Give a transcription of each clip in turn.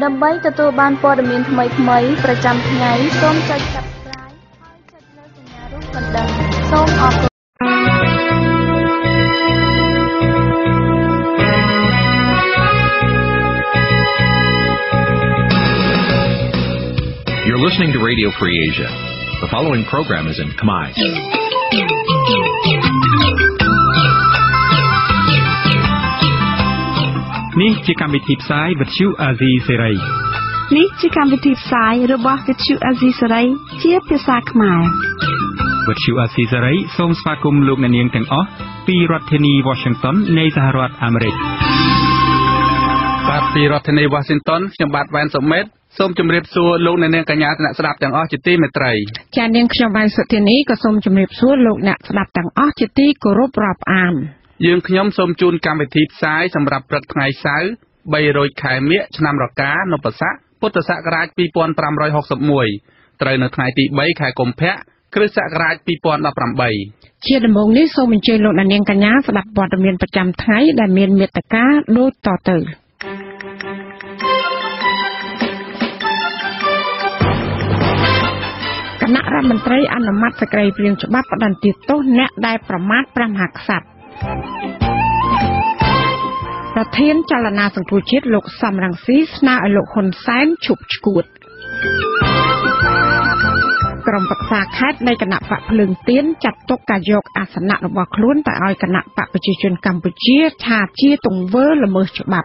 ដើម្បីទទួលបានព័ត៌មានថ្មីៗប្រចាំថ្ងៃសូមចុច Subscribe ហើយចុចលើសញ្ញារូបកណ្ដឹងសូមអរគុណ You're listening to Radio Free Asia. The following program is in Khmer. Nǐ chi càm bi tiệp xáy vệt chiu a zì sê ray. Nǐ chi càm bi tiệp xáyរបស់វិទ្យុអាស៊ីសេរីជាភាសាខ្មែរវិទ្យុអាស៊ីសេរីសូមស្វាគមន៍លោកអ្នកនាងទាំងអស់ពីរដ្ឋធានី Washington នៃសហរដ្ឋអាមេរិក បាទពីរដ្ឋធានី Washington ខ្ញុំបាទវ៉ែនសុមេតសូមជម្រាបសួរលោកអ្នកនាងកញ្ញាអ្នកស្ដាប់ទាំងអស់ជាទីមេត្រីចា៎នាងខ្ញុំវ៉ែនសុធានីក៏សូមជម្រាបសួរលោកអ្នកស្ដាប់ទាំងអស់ជាទីគោរពរាប់អានយើងខ្ញុំសូមជូនកម្មវិធីផ្សាយសម្រាប់ព្រឹកថ្ងៃសៅរ៍ 300 ខែមិញឆ្នាំរកានពស័កពុទ្ធសករាជ 2561 ត្រូវនៅថ្ងៃទី 3 ខែកុម្ភៈគ្រិស្តសករាជ 2018 ជាដំបូងនេះសូមអញ្ជើញលោកអ្នកនាងកញ្ញាស្ដាប់ព័ត៌មានប្រចាំថ្ងៃដែលមានមេត្តាដូចតទៅគណៈរដ្ឋមន្ត្រីអនុម័តសេចក្តីព្រាងច្បាប់ផ្តន្ទាទោសអ្នកដែលប្រមាថព្រះមហាក្សត្រប្រធានចលនាសង្គ្រោះជាតិលោកសំរងស៊ីស្នើឲ្យលោកហ៊ុនសែនឈប់ឈួតក្រុមប្រឹក្សាខេត្តនៃគណៈបកភ្លើងទៀនចាត់ទុកការយកអាសនៈរបស់ខ្លួនទៅឲ្យគណៈបកប្រជាជនកម្ពុជាថាជាទង្វើល្មើសច្បាប់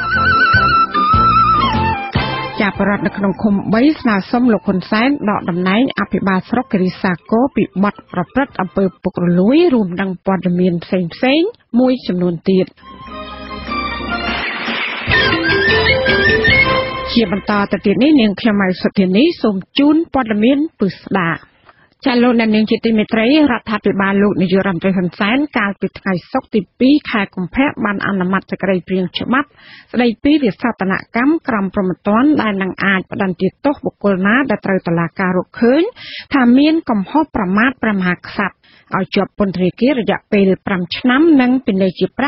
ចាប់បរដ្ឋនៅក្នុងឃុំ3ស្នើសុំលោកហ៊ុនសែនដកតំណែងអភិបាលស្រុកគិរីសាគរពីបទប្រព្រឹត្តអំពើពុករលួយរួមនឹងព័ត៌មានផ្សេងៗមួយចំនួនទៀតជាបន្តទៅទៀតនេះនាងខ្ញុំម៉ៅសុធានីសូមជូនព័ត៌មានពិស្ដាចាលោកអ្នកនាងជាទីមេត្រីរដ្ឋាភិបាលលោកនាយករដ្ឋមន្ត្រីហ៊ុនសែនកាលពីថ្ងៃសុក្រទី 2 ខែកុម្ភៈបានអនុម័តសេចក្តីព្រាងច្បាប់ស្តីពីវិសោធនកម្មក្រមព្រហ្មទណ្ឌដែលនឹងអាចផ្តន្ទាទោសបុគ្គលណាដែលត្រូវតុលាការរកឃើញថាមានកំហុសប្រមាថព្រះមហាក្សត្រឲ្យជាប់ពន្ធនាគាររយៈពេល 5 ឆ្នាំនិងពិន័យជាប្រាក់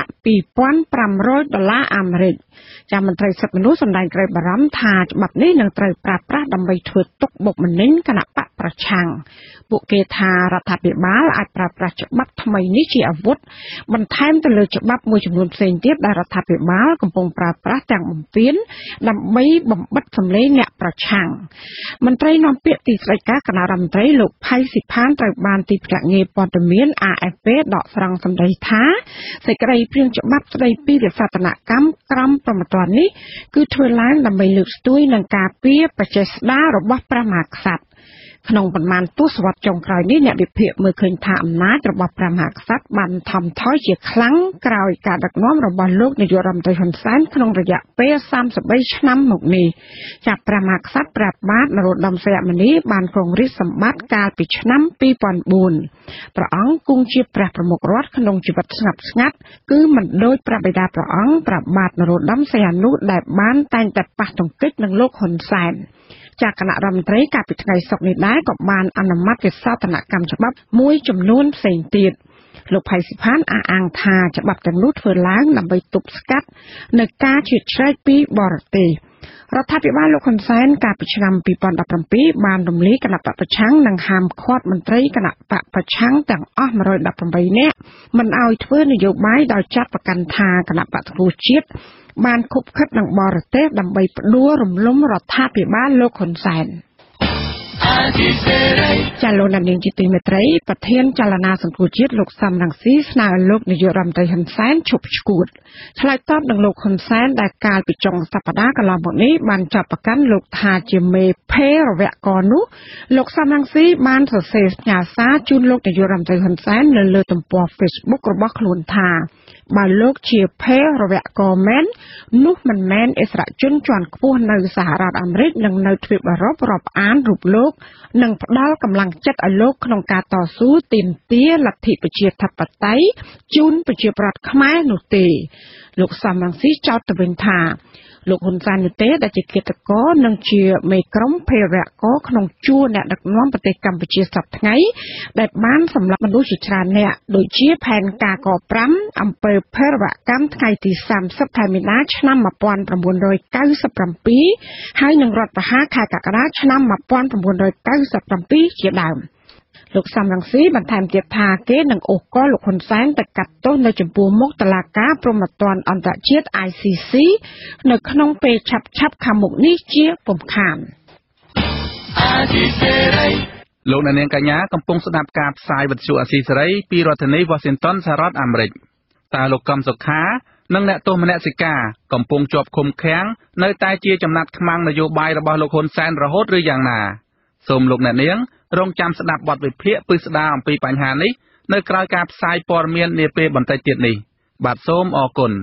$2,500 អាមេរិកចាមន្ត្រីសិទ្ធិមនុស្សសម្ដែងក្តីបារម្ភថាច្បាប់នេះនឹងត្រូវប្រើប្រាស់ដើម្បីធ្វើទុកបុកម្នេញគណៈបកប្រឆាំងពួកគេថារដ្ឋាភិបាលអាចប្រើប្រាស់ច្បាប់ថ្មីនេះជាអាវុធបន្ថែមទៅលើច្បាប់មួយចំនួនផ្សេងទៀតដែលរដ្ឋាភិបាលកំពុងប្រើប្រាស់ទាំងបំពេញដើម្បីបំបិទសម្លេងអ្នកប្រឆាំងមន្ត្រីនាំពាក្យទីស្តីការគណៈរដ្ឋមន្ត្រីលោកផៃស៊ីផានត្រូវបានទីភ្នាក់ងារព័ត៌មាន AFP ដកស្រង់សម្ដីថាសេចក្តីព្រាងច្បាប់ស្តីពីវិសោធនកម្មក្រមព្រហ្មទណ្ឌនេះគឺធ្វើឡើងដើម្បីលើកស្ទួយនឹងការពារបច្ចេស្តារបស់ព្រះមហាក្សត្រក្នុងប៉ុន្មានទសវត្សរ៍ចុងក្រោយនេះអ្នកវិភាគមើលឃើញថាអំណាចរបស់ព្រះមហាក្សត្របានថមថយជាខ្លាំងក្រោយការដឹកនាំរបស់លោកនាយករដ្ឋមន្ត្រីហ៊ុនសែនក្នុងរយៈពេល33ឆ្នាំមកនេះចាប់ព្រះមហាក្សត្រព្រះបាទនរោត្តមសីហមុនីបានគ្រងរាជ្យសម្បត្តិកាលពីឆ្នាំ2004ព្រះអង្គគង់ជាព្រះប្រមុខរដ្ឋក្នុងជីវិតស្ងាត់ស្ងាត់គឺមិនដូចព្រះបិតាព្រះអង្គព្រះបាទនរោត្តមសីហនុដែលបានតែងតែប៉ះទង្គិចនឹងលោកហ៊ុនសែនจากគណៈរដ្ឋមន្ត្រីកាលពីថ្ងៃសុក្រនេះដែរក៏បានអនុម័តវិសោធនកម្មច្បាប់មួយចំនួនផ្សេងទៀតលោកផៃស៊ីផានអះអាងថាច្បាប់ទាំងនោះធ្វើឡើងដើម្បីទប់ស្កាត់នៅការជ្រៀតជ្រែកពីបរទេសរដ្ឋាភិបាលលោកហ៊ុនសែនកាលពីឆ្នាំ2017បានរំលាយគណៈបកប្រឆាំងនិងហាមឃាត់មន្ត្រីគណៈបកប្រឆាំងទាំងអស់118នាក់មិនឲ្យធ្វើនយោបាយដោយចាត់ប្រកាន់ថាគណៈបកសង្គ្រោះជាតិបានខុបខិតនឹងបរទេសដើម្បីផ្ដួលរំលំរដ្ឋាភិបាលលោកហ៊ុនសែនចាលោកនាងជាទីមេត្រីប្រធានចលនាសង្គ្រោះជាតិលោកសំរងស៊ីស្នើឲ្យលោកនាយករដ្ឋមន្ត្រីហ៊ុនសែនឈប់ឈួតឆ្លើយតបនឹងលោកហ៊ុនសែនដែលកាលពីចុងសប្តាហ៍កន្លងមកនេះបានចាប់ប្រកាន់លោកថាជាមេភេរវគ្គនោះលោកសំរងស៊ីបានសរសេរផ្ញើសារជូនលោកនាយករដ្ឋមន្ត្រីហ៊ុនសែននៅលើទំព័រ Facebook របស់ខ្លួនថាបើលោកជាភេរវគ្គមែននោះមិនមែនអិសរាជជនជាន់ខ្ពស់នៅសហរដ្ឋអាមេរិកនិងនៅទ្វីបអឺរ៉ុបរាប់អានរូបលោកនិងផ្ដល់កម្លាំងចិត្តឲ្យលោកក្នុងការតស៊ូទាមទារលទ្ធិប្រជាធិបតេយ្យជូនប្រជាប្រដ្ឋខ្មែរនោះទេលោកសំរងស៊ីចោទទៅវិញថាលោកហ៊ុនសែននោះទេដែលជាគិតកោនិងជាមេក្រុមភេរវកោក្នុងជួរអ្នកដឹកនាំប្រទេសកម្ពុជាសប្តាហ៍ថ្ងៃដែលបានសម្លាប់មនុស្សជាច្រើនអ្នកដូចជាផែនការក5អំពើភេរវកម្មថ្ងៃទី30ខែមីនាឆ្នាំ1997ហើយនឹងរដ្ឋប្រហារខែកក្កដាឆ្នាំ1997ជាដើមលោកសំរងស៊ីបន្ថែមទៀតថាគេនឹងអូសកលលោកហ៊ុនសែនទៅកាត់ទោសនៅចំពោះមុខតុលាការព្រហ្មទណ្ឌអន្តរជាតិ ICC នៅក្នុងពេលឆាប់ខាងមុខនេះជាពុំខានលោកអ្នកនាងកញ្ញាកំពុងស្ដាប់ការផ្សាយវិទ្យុអាស៊ីសេរីពីរដ្ឋធានី Washington សហរដ្ឋអាមេរិកតើលោកកំសុខានិងអ្នកទោសមនសិការកំពុងជាប់ឃុំឃាំងនៅតែជាចំណាត់ខ្មាំងនយោបាយរបស់លោកហ៊ុនសែនរហូតឬយ៉ាងណាសូមលោកអ្នកនាងរងចាំស្ដាប់បទវិភាគពិស្ដារអំពីបញ្ហានេះនៅក្រៅការផ្សាយព័ត៌មាននាពេលបន្តិចទៀតនេះបាទសូមអរគុណ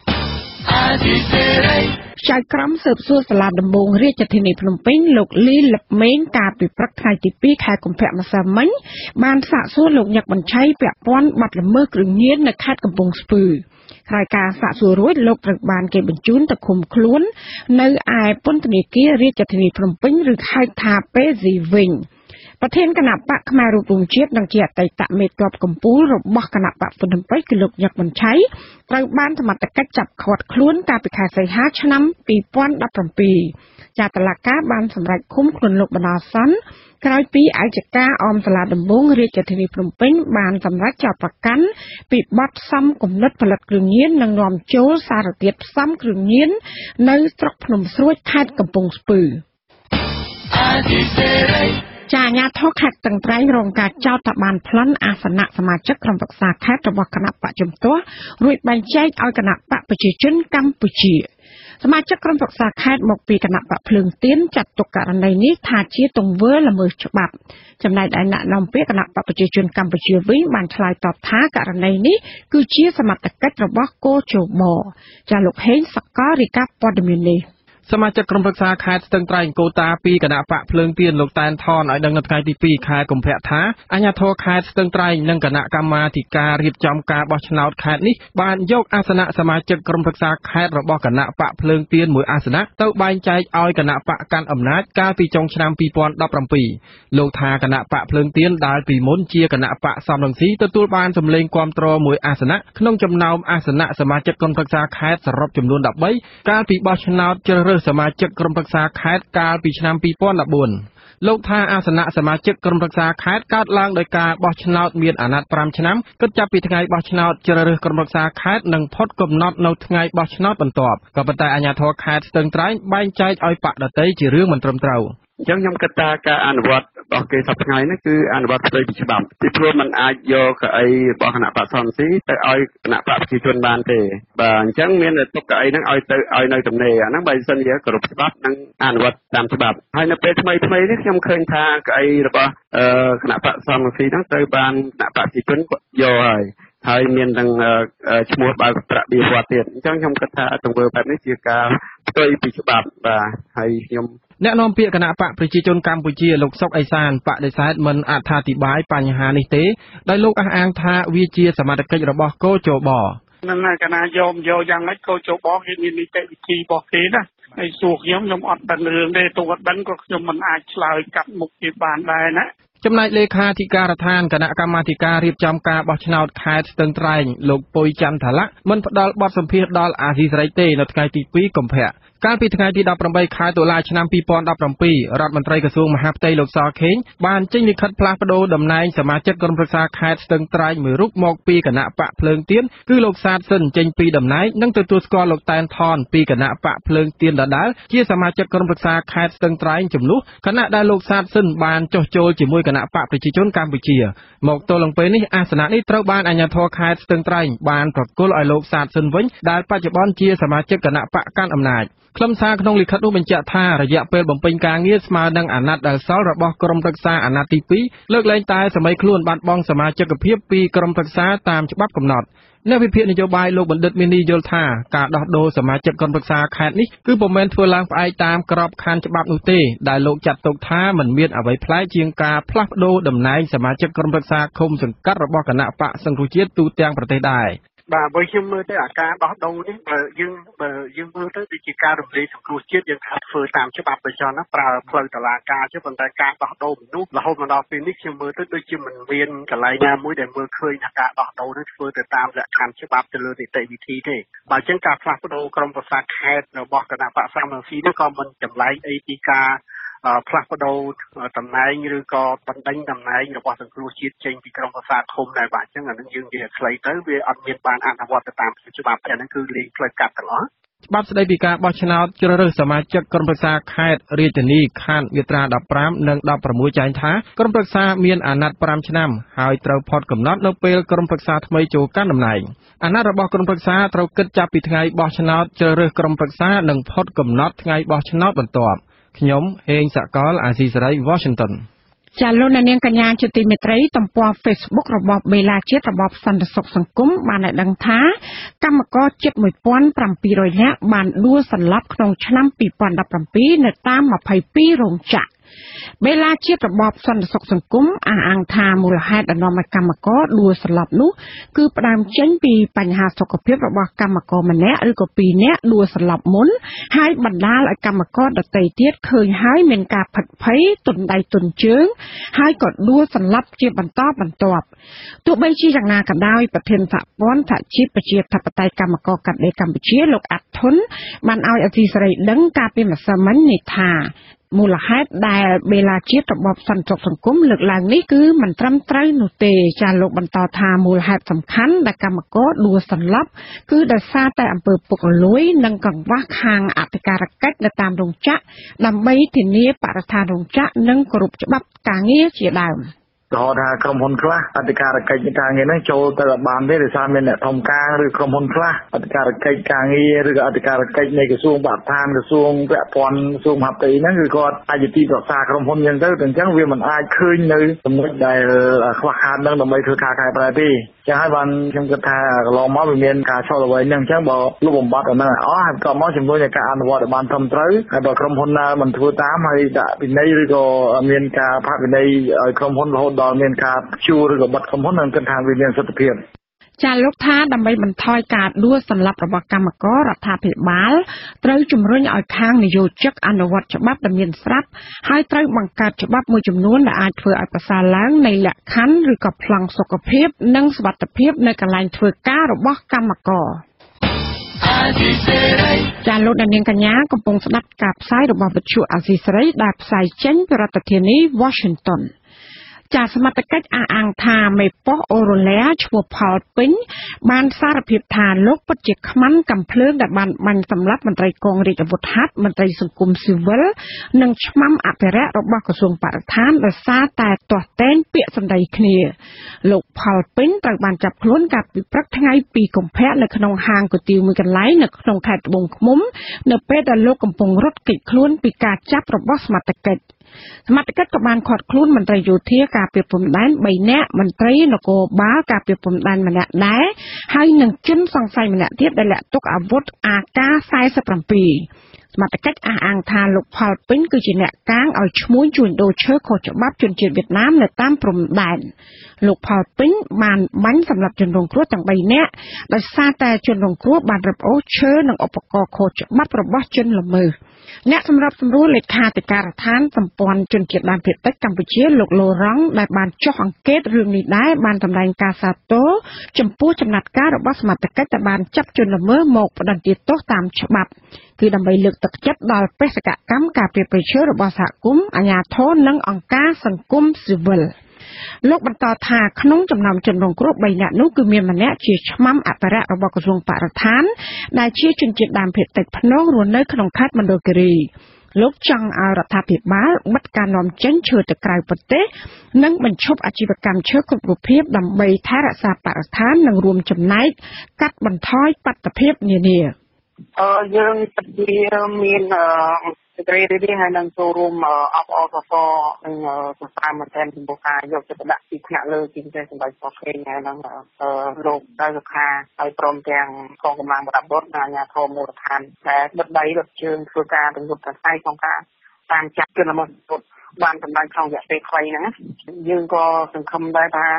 ចៅក្រមស៊ើបសួរសាលាដំបងរាជធានីភ្នំពេញលោកលីលឹកមេងកាលពីព្រឹកថ្ងៃទី2ខែកុម្ភៈម្សិលមិញបានសាកសួរលោកញឹកបញ្ឆៃពាក់ព័ន្ធបទល្មើសគ្រឿងញៀននៅខេត្តកំពង់ស្ពឺក្រោយការសាកសួររួចលោកត្រូវបានគេបញ្ជូនទៅឃុំខ្លួននៅឯពន្ធនាគាររាជធានីភ្នំពេញឬហៅថាពេស៊ីវិញប្រធានគណៈបកផ្នែករូបរួមជាតិនិងជាអតីតមេទ័ពកម្ពុជារបស់គណៈបកភ្នំពេញគឺលោកញឹកបញ្ឆៃត្រូវបានសមត្ថកិច្ចចាប់ឃាត់ខ្លួនកាលពីខែសីហាឆ្នាំ2017ចាតុលាការបានសម្រេចឃុំខ្លួនលោកបណ្ដោះអាសន្នក្រោយពីអัยការអមសាលាដំបងរាជធានីភ្នំពេញបានសម្រេចចោទប្រកាន់ពីបទសំគំនិតផលិតគ្រឿងញៀននិងនាំចូលសារធាតុផ្សំគ្រឿងញៀននៅស្រុកភ្នំស្រួចខេត្តកំពង់ស្ពឺចាអាញាធរខេត្តតឹងត្រែងរងការចោទថាបានប្លន់អាសនៈសមាជិកក្រុមប្រឹក្សាខេត្តរបស់គណៈបកជំទាស់រួចបែងចែកឲ្យគណៈបកប្រជាជនកម្ពុជាសមាជិកក្រុមប្រឹក្សាខេត្តមកពីគណៈបកភ្លើងទៀនចាត់ទុកករណីនេះថាជាទង្វើល្មើសច្បាប់ចំណែកឯអ្នកនាំពាក្យគណៈបកប្រជាជនកម្ពុជាវិញបានឆ្លើយតបថាករណីនេះគឺជាសមត្ថកិច្ចរបស់គោជបចាលោកហេងសកលរាយការណ៍ព័ត៌មាននេះសមាជិកក្រុមប្រឹក្សាខេត្តស្ទឹងត្រែងកូតាពីគណៈបកភ្លើងទៀនលោកតែនថនឲ្យដឹងនៅថ្ងៃទី2ខែកុម្ភៈថាអាជ្ញាធរខេត្តស្ទឹងត្រែងនិងគណៈកម្មាធិការរៀបចំការបោះឆ្នោតខេត្តនេះបានយកអាសនៈសមាជិកក្រុមប្រឹក្សាខេត្តរបស់គណៈបកភ្លើងទៀនមួយអាសនៈទៅបែងចែកឲ្យគណៈបកកាន់អំណាចកាលពីចុងឆ្នាំ2017លោកថាគណៈបកភ្លើងទៀនដែលពីមុនជាគណៈបកសំរងស៊ីទទួលបានសម្លេងគាំទ្រមួយអាសនៈក្នុងចំណោមអាសនៈសមាជិកក្រុមប្រឹក្សាខេត្តសរុបចំនួន13កាលពីបោះឆ្នោតជ្រើសរើសសមាជិកក្រុមប្រឹក្សាខេត្តកាលពីឆ្នាំ2014លោកថាអាសនៈសមាជិកក្រុមប្រឹក្សាខេត្តកើតឡើងដោយការបោះឆ្នោតមានអាណត្តិ5ឆ្នាំគិតចាប់ពីថ្ងៃបោះឆ្នោតជ្រើសរើសក្រុមប្រឹក្សាខេត្តនិងផុតកំណត់នៅថ្ងៃបោះឆ្នោតបន្ទាប់ក៏ប៉ុន្តែអាជ្ញាធរខេត្តស្ទឹងត្រែងបែងចែកឲ្យបកដទៃជារឿងមិនត្រឹមត្រូវអញ្ចឹងខ្ញុំគិតថាការអនុវត្តរបស់គេសប្តាហ៍ថ្ងៃនេះគឺអនុវត្តផ្ទុយពីច្បាប់ពីព្រោះมันអាចយកកៅអីរបស់គណៈបកសំស៊ីទៅឲ្យគណៈបកប្រជាជនបានទេបាទអញ្ចឹងមានតែទុកកៅអីហ្នឹងឲ្យនៅទំនេរអាហ្នឹងបើសិនជាគោរពច្បាប់និងអនុវត្តតាមច្បាប់ហើយនៅពេលថ្មីនេះខ្ញុំឃើញថាកៅអីរបស់គណៈបកសំស៊ីហ្នឹងត្រូវបានគណៈបកប្រជាជនយកហើយមានទាំងឈ្មោះបើកប្រាក់បៀវត្តទៀតអញ្ចឹងខ្ញុំគិតថាទង្វើបែបនេះជាការផ្ទុយពីច្បាប់បាទហើយខ្ញុំអ្នកនាំពាក្យគណៈបកប្រជាជនកម្ពុជាលោកសុកអេសានបដិសេធមិនអត្ថាធិប្បាយបញ្ហានេះទេដោយលោកអះអាងថាវាជាសមត្ថកិច្ចរបស់គោជបនឹងកណាយកយ៉ាងម៉េចគោជបគេមាននីតិវិធីរបស់គេណាហើយសួរខ្ញុំអត់ដឹងរឿងទេទោះអត់ដឹងក៏ខ្ញុំមិនអាចឆ្លើយកាត់មុខគេបានដែរណាចំណែកលេខាធិការដ្ឋានគណៈកម្មាធិការរៀបចំការបោះឆ្នោតខេត្តស្ទឹងត្រែងលោកពុយច័ន្ទថលៈមិនផ្ដល់បទសម្ភាសន៍ដល់អាស៊ីសេរីទេនៅថ្ងៃទី2កុម្ភៈកាលពីថ្ងៃទី18ខែតុលាឆ្នាំ2017រដ្ឋមន្ត្រីក្រសួងមហាផ្ទៃលោកសខេងបានចេញលិខិតផ្លាស់ប្តូរតំណែងសមាជិកក្រុមប្រឹក្សាខេត្តស្ទឹងត្រែងមួយរូបមកពីគណៈបកភ្លើងទៀនគឺលោកសាទសិនចេញពីតំណែងនិងទទួលស្គាល់លោកតែនថនពីគណៈបកភ្លើងទៀនដដែលជាសមាជិកក្រុមប្រឹក្សាខេត្តស្ទឹងត្រែងជំនួសគណៈដែលលោកសាទសិនបានចុះចូលជាមួយគណៈបកប្រជាជនកម្ពុជាមកទល់នឹងពេលនេះអាសនៈនេះត្រូវបានអាជ្ញាធរខេត្តស្ទឹងត្រែងបានប្រគល់ឲ្យលោកសាទសិនវិញដែលបច្ចុប្បន្នជាសមាជិកគណៈបកកាន់អំណាចខ្លឹមសារក្នុងលិខិតនោះបញ្ជាក់ថារយៈពេលបំពេញការងារស្មើនឹងអាណត្តិដែលសល់របស់ក្រុមប្រឹក្សាអាណត្តិទី2លើកលែងតែសម័យខ្លួនបាត់បង់សមាជិកភាពពីក្រុមប្រឹក្សាតាមច្បាប់កំណត់អ្នកវិភាគនយោបាយលោកបណ្ឌិតមាននីយល់ថាការដោះដូរសមាជិកក្រុមប្រឹក្សាខេត្តនេះគឺពុំមែនធ្វើឡើងផ្អែកតាមក្របខ័ណ្ឌច្បាប់នោះទេដែលលោកចាត់ទុកថាមិនមានអ្វីប្លែកជាងការផ្លាស់ប្តូរតំណែងសមាជិកក្រុមប្រឹក្សាឃុំសង្កាត់របស់គណៈបកសង្គ្រោះជាតិទូទាំងប្រទេសដែរបាទបើខ្ញុំមើលទៅអាការដោះដូរនេះបើយើងមើលទៅដូចជាការរំលាយសង្គ្រោះជាតិយើងថាធ្វើតាមច្បាប់ទៅចោះណាប្រើផ្លូវតុលាការchứប៉ុន្តែការដោះដូរមនុស្សរហូតមកដល់ពេលនេះខ្ញុំមើលទៅដូចជាមិនមានកន្លែងណាមួយដែលមើលឃើញថាការដោះដូរនេះធ្វើទៅតាមលក្ខខណ្ឌច្បាប់ទៅលើនីតិវិធីទេបើអញ្ចឹងការផ្លាស់ប្ដូរក្រុមប្រឹក្សាខេត្តរបស់គណៈបកសំរងស៊ីនេះក៏មិនចម្លែកអីពីការផ្លាស់ប្ដូរតំណែងឬក៏បណ្ដេញតំណែងរបស់សង្គ្រោះជាតិចេញពីក្រុមប្រឹក្សាឃុំដែរបាទអញ្ចឹងអានឹងយើងនិយាយខ្លីទៅវាអត់មានបានអនុវត្តទៅតាមច្បាប់ទេអានឹងគឺលេងផ្លូវកាត់ទាំងអស់ច្បាប់ស្តីពីការបោះឆ្នោតជ្រើសរើសសមាជិកក្រុមប្រឹក្សាខេត្តរាជធានីខណ្ឌមាត្រា15និង16ចែងថាក្រុមប្រឹក្សាមានអាណត្តិ5ឆ្នាំហើយត្រូវផុតកំណត់នៅពេលក្រុមប្រឹក្សាថ្មីចូលកាន់តំណែងអាណត្តិរបស់ក្រុមប្រឹក្សាត្រូវគិតចាប់ពីថ្ងៃបោះឆ្នោតជ្រើសរើសក្រុមប្រឹក្សានិងផុតកំណត់ថ្ងៃបោះឆ្នោតបន្ទាប់ខ្ញុំហេងសកលអាស៊ីសេរី Washington ចាលោកនាងកញ្ញាជាទីមេត្រីទំព័រ Facebook របស់បេឡាជាតិរបបសន្តិសុខសង្គមបានឲ្យដឹងថាកម្មករជិត 1700 នាក់បានដួលសន្លប់ក្នុងឆ្នាំ 2017 នៅតាម 22 រោងចក្របេឡាជាតិរបបសន្តិសុខសង្គមអះអាងថាមូលហេតុដែលនាំឲ្យកម្មករដួលសន្លប់នោះគឺផ្ដើមចេញពីបញ្ហាសុខភាពរបស់កម្មករម្នាក់ឬក៏2នាក់ដួលសន្លប់មុនហើយបណ្ដាលឲ្យកម្មករដទៃទៀតឃើញហើយមានការផិតភ័យទន់ដៃទន់ជើងហើយក៏ដួលសន្លប់ជាបន្តបន្ទាប់ទោះបីជាយ៉ាងណាក៏ដោយប្រធានសហព័ន្ធសហជីពប្រជាធិបតេយ្យកម្មករកាត់ដេរកម្ពុជាលោកអាត់ធុនបានឲ្យអធិស្រីដឹងកាលពីម្សិលមិញនេះថាមូលហេតុដែលបេឡាជាតិរបបសន្តិសុខសង្គមលើកឡើងនេះគឺមិនត្រឹមត្រូវនោះទេចាលោកបន្តថាមូលហេតុសំខាន់ដែលកម្មករដួលសន្លប់គឺដោយសារតែអំពើពុករលួយនិងកង្វះខាងអធិការកិច្ចនៅតាមរោងចក្រដើម្បីធានាបរិស្ថានរោងចក្រនិងគោរពច្បាប់ការងារជាដើមរហូតថាក្រុមហ៊ុនខ្លះអធិការកិច្ចនៃការងារហ្នឹងចូលទៅបានទេដោយសារមានអ្នកធំការឬក្រុមហ៊ុនខ្លះអធិការកិច្ចការងារឬក៏អធិការកិច្ចនៃក្រសួងបរិស្ថានក្រសួងពាក់ព័ន្ធក្រសួងមហាផ្ទៃហ្នឹងគឺគាត់អាចជាទីប្រឹក្សាក្រុមហ៊ុនអញ្ចឹងទៅអញ្ចឹងវាមិនអាចឃើញនៅចំណុចដែលខ្វះខាតនឹងដើម្បីធ្វើការកែប្រែទេចឹងហើយបានខ្ញុំគិតថាកន្លងមកវាមានការឆ្លងល្វីហ្នឹងអញ្ចឹងបើលុបបំបត្តិអាហ្នឹងអស់ហើយក៏មកជំនួយនៃការអនុវត្តឲ្យបានត្រឹមត្រូវហើយបើក្រុមហ៊ុនណាមិនធ្វើតាមហើយដាក់ពិន័យឬក៏មានការផាកពិន័យឲ្យក្រុមហ៊ុនរហូតដល់មានការជួឬក៏បិទក្រុមហ៊ុននឹងគិតថាវាមានសិទ្ធិភាពចាលោកថាដើម្បីបន្ថយការដួលសន្លប់របស់កម្មកររដ្ឋាភិបាលត្រូវជំរុញឲ្យខាងនយោជិកអនុវត្តច្បាប់ដែលមានស្រាប់ហើយត្រូវបង្កើតច្បាប់មួយចំនួនដែលអាចធ្វើឲ្យប្រសើរឡើងនៃលក្ខខណ្ឌឬក៏ប្លង់សុខភាពនិងសុវត្ថិភាពនៅកន្លែងធ្វើការរបស់កម្មករចាលោកនាងកញ្ញាកំពុងស្ដាប់ការផ្សាយរបស់វិទ្យុអាស៊ីសេរីដែលផ្សាយចេញពីរដ្ឋធានី Washingtonចាសមត្ថកិច្ចអះអាងថាមេប៉ុស្តិ៍អូរ៉ូឡែឈ្មោះផលពេញបានសារភាពថាលោកពិតជាខ្មាន់កំភ្លើងដែលបានបាញ់សម្លាប់មន្ត្រីកងរាជអាវុធហត្ថមន្ត្រីសង្គមស៊ីវិលនិងឆ្មាំអភិរក្សរបស់ក្រសួងបរិស្ថានដោយសារតែទាស់ទែងពាក្យសម្ដីគ្នាលោកផលពេញត្រូវបានចាប់ខ្លួនកាលពីព្រឹកថ្ងៃ2កុម្ភៈនៅក្នុងហាងគុយទាវមួយកន្លែងនៅក្នុងខេត្តត្បូងឃ្មុំនៅពេលដែលលោកកំពុងរត់គេចខ្លួនពីការចាប់របស់សមត្ថកិច្ចសមត្ថកិច្ចក៏បានឃាត់ខ្លួនមន្ត្រីយោធាការពារព្រំដែន3នាក់មន្ត្រីនគរបាលការពារព្រំដែនម្នាក់ដែរហើយនឹងជនសង្ស័យម្នាក់ទៀតដែលលាក់ទុកអាវុធ AK-47 សមត្ថកិច្ចអះអាងថាលោកផលពេញគឺជាអ្នកកាងឲ្យឈ្មួញជួញដូរឈើខុសច្បាប់ជនជាតិវៀតណាមនៅតាមព្រំដែនលោកផលពេញបានបាញ់សម្លាប់ជនរងគ្រោះទាំង3នាក់ដោយសារតែជនរងគ្រោះបានរឹបអូសឈើនិងឧបករណ៍ខុសច្បាប់របស់ជនល្មើសអ្នកសម្របសម្រួលលេខាធិការដ្ឋានសម្ព័ន្ធជនជាតិដើមភាគតិចកម្ពុជាលោកលូរ៉ង់ដែលបានចុះអង្កេតរឿងនេះដែរបានសម្ដែងការសាទរចំពោះចំណាត់ការរបស់សមត្ថកិច្ចដែលបានចាប់ជនល្មើសមកផ្តន្ទាទោសតាមច្បាប់គឺដើម្បីលើកទឹកចិត្តដល់បេសកកម្មការពារប្រៃឈើរបស់សហគមន៍អាជ្ញាធរនិងអង្គការសង្គមស៊ីវិលលោកបន្តថាក្នុងចំណោមជនរងគ្រោះ3នាក់នោះគឺមានម្នាក់ជាឆ្មាំអភិរក្សរបស់ក្រសួងបរិស្ថានដែលជាជនជាតិដើមភាគតិចភ្នងរស់នៅក្នុងខេត្តមណ្ឌលគិរីលោកចង់ឲ្យរដ្ឋាភិបាលបិទការនាំចេញឈើទៅក្រៅប្រទេសនិងបញ្ឈប់អាជីវកម្មឈើគ្រប់រូបភាពដើម្បីថែរក្សាបរិស្ថាននិងរួមចំណែកកាត់បន្ថយបាតុភិបនានាយើងពិតជាមានសេចក្តីរីករាយហើយនឹងចូលរួមអបអរសាទរនិងសរសើរមែនទែនចំពោះការយកចិត្តទុកដាក់ពីថ្នាក់លើជាពិសេសសម្ដេចសុខេងហើយនឹងលោកដៅសុខាហើយព្រមទាំងកងកម្លាំងប្រដាប់អាវុធនិងអាជ្ញាធរមូលដ្ឋានដែលបិទដៃបិទជើងធ្វើការទាំងយុទ្ធសាស្ត្រក្នុងការតាមចាប់ជនល្មើសបានសម្ដែងក្នុងរយៈពេលខ្លីហ្នឹងយើងក៏សង្ឃឹមដែរថា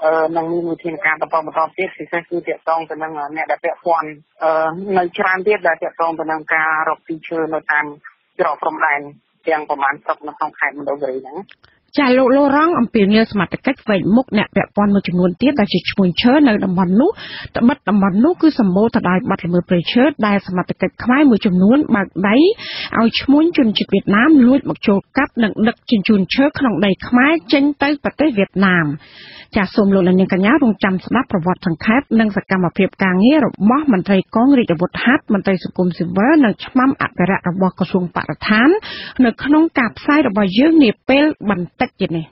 នឹងមានវិធានការបន្តទៀតពិសេសគឺទាក់ទងទៅនឹងអ្នកដែលពាក់ព័ន្ធនៅច្រើនទៀតដែលទាក់ទងទៅនឹងការរកទីឈើនៅតាមច្រកព្រំដែនទាំងប្រមាណស្រុកនៅក្នុងខេត្តមណ្ឌលគិរីហ្នឹងចាលោកលោរងអំពីនីសមត្ថកិច្ចវែកមុខអ្នកពាក់ព័ន្ធមួយចំនួនទៀតដែលជាឈ្មោះឈើនៅតំបន់នោះត្បិតតំបន់នោះគឺសម្បូរទៅដោយបាត់ល្មើសព្រៃឈើដែលសមត្ថកិច្ចខ្មែរមួយចំនួនបើកដៃឲ្យឈ្មោះជនជាតិវៀតណាមលួចមកចូលកាប់និងដឹកជញ្ជូនឈើក្នុងដីខ្មែរចេញទៅប្រទេសវៀតណាមចាសូមលោកនាងកញ្ញារងចាំស្ដាប់ប្រវត្តិសង្ខេបនិងសកម្មភាពការងាររបស់មន្ត្រីកងរាជអាវុធហត្ថមន្ត្រីសង្គមស៊ីវិលនិងឆ្មាំអភិរក្សរបស់ក្រសួងបរិស្ថាននៅក្នុងការផ្សាយរបស់យើងនាពេលបន្តិចទៀតនេះ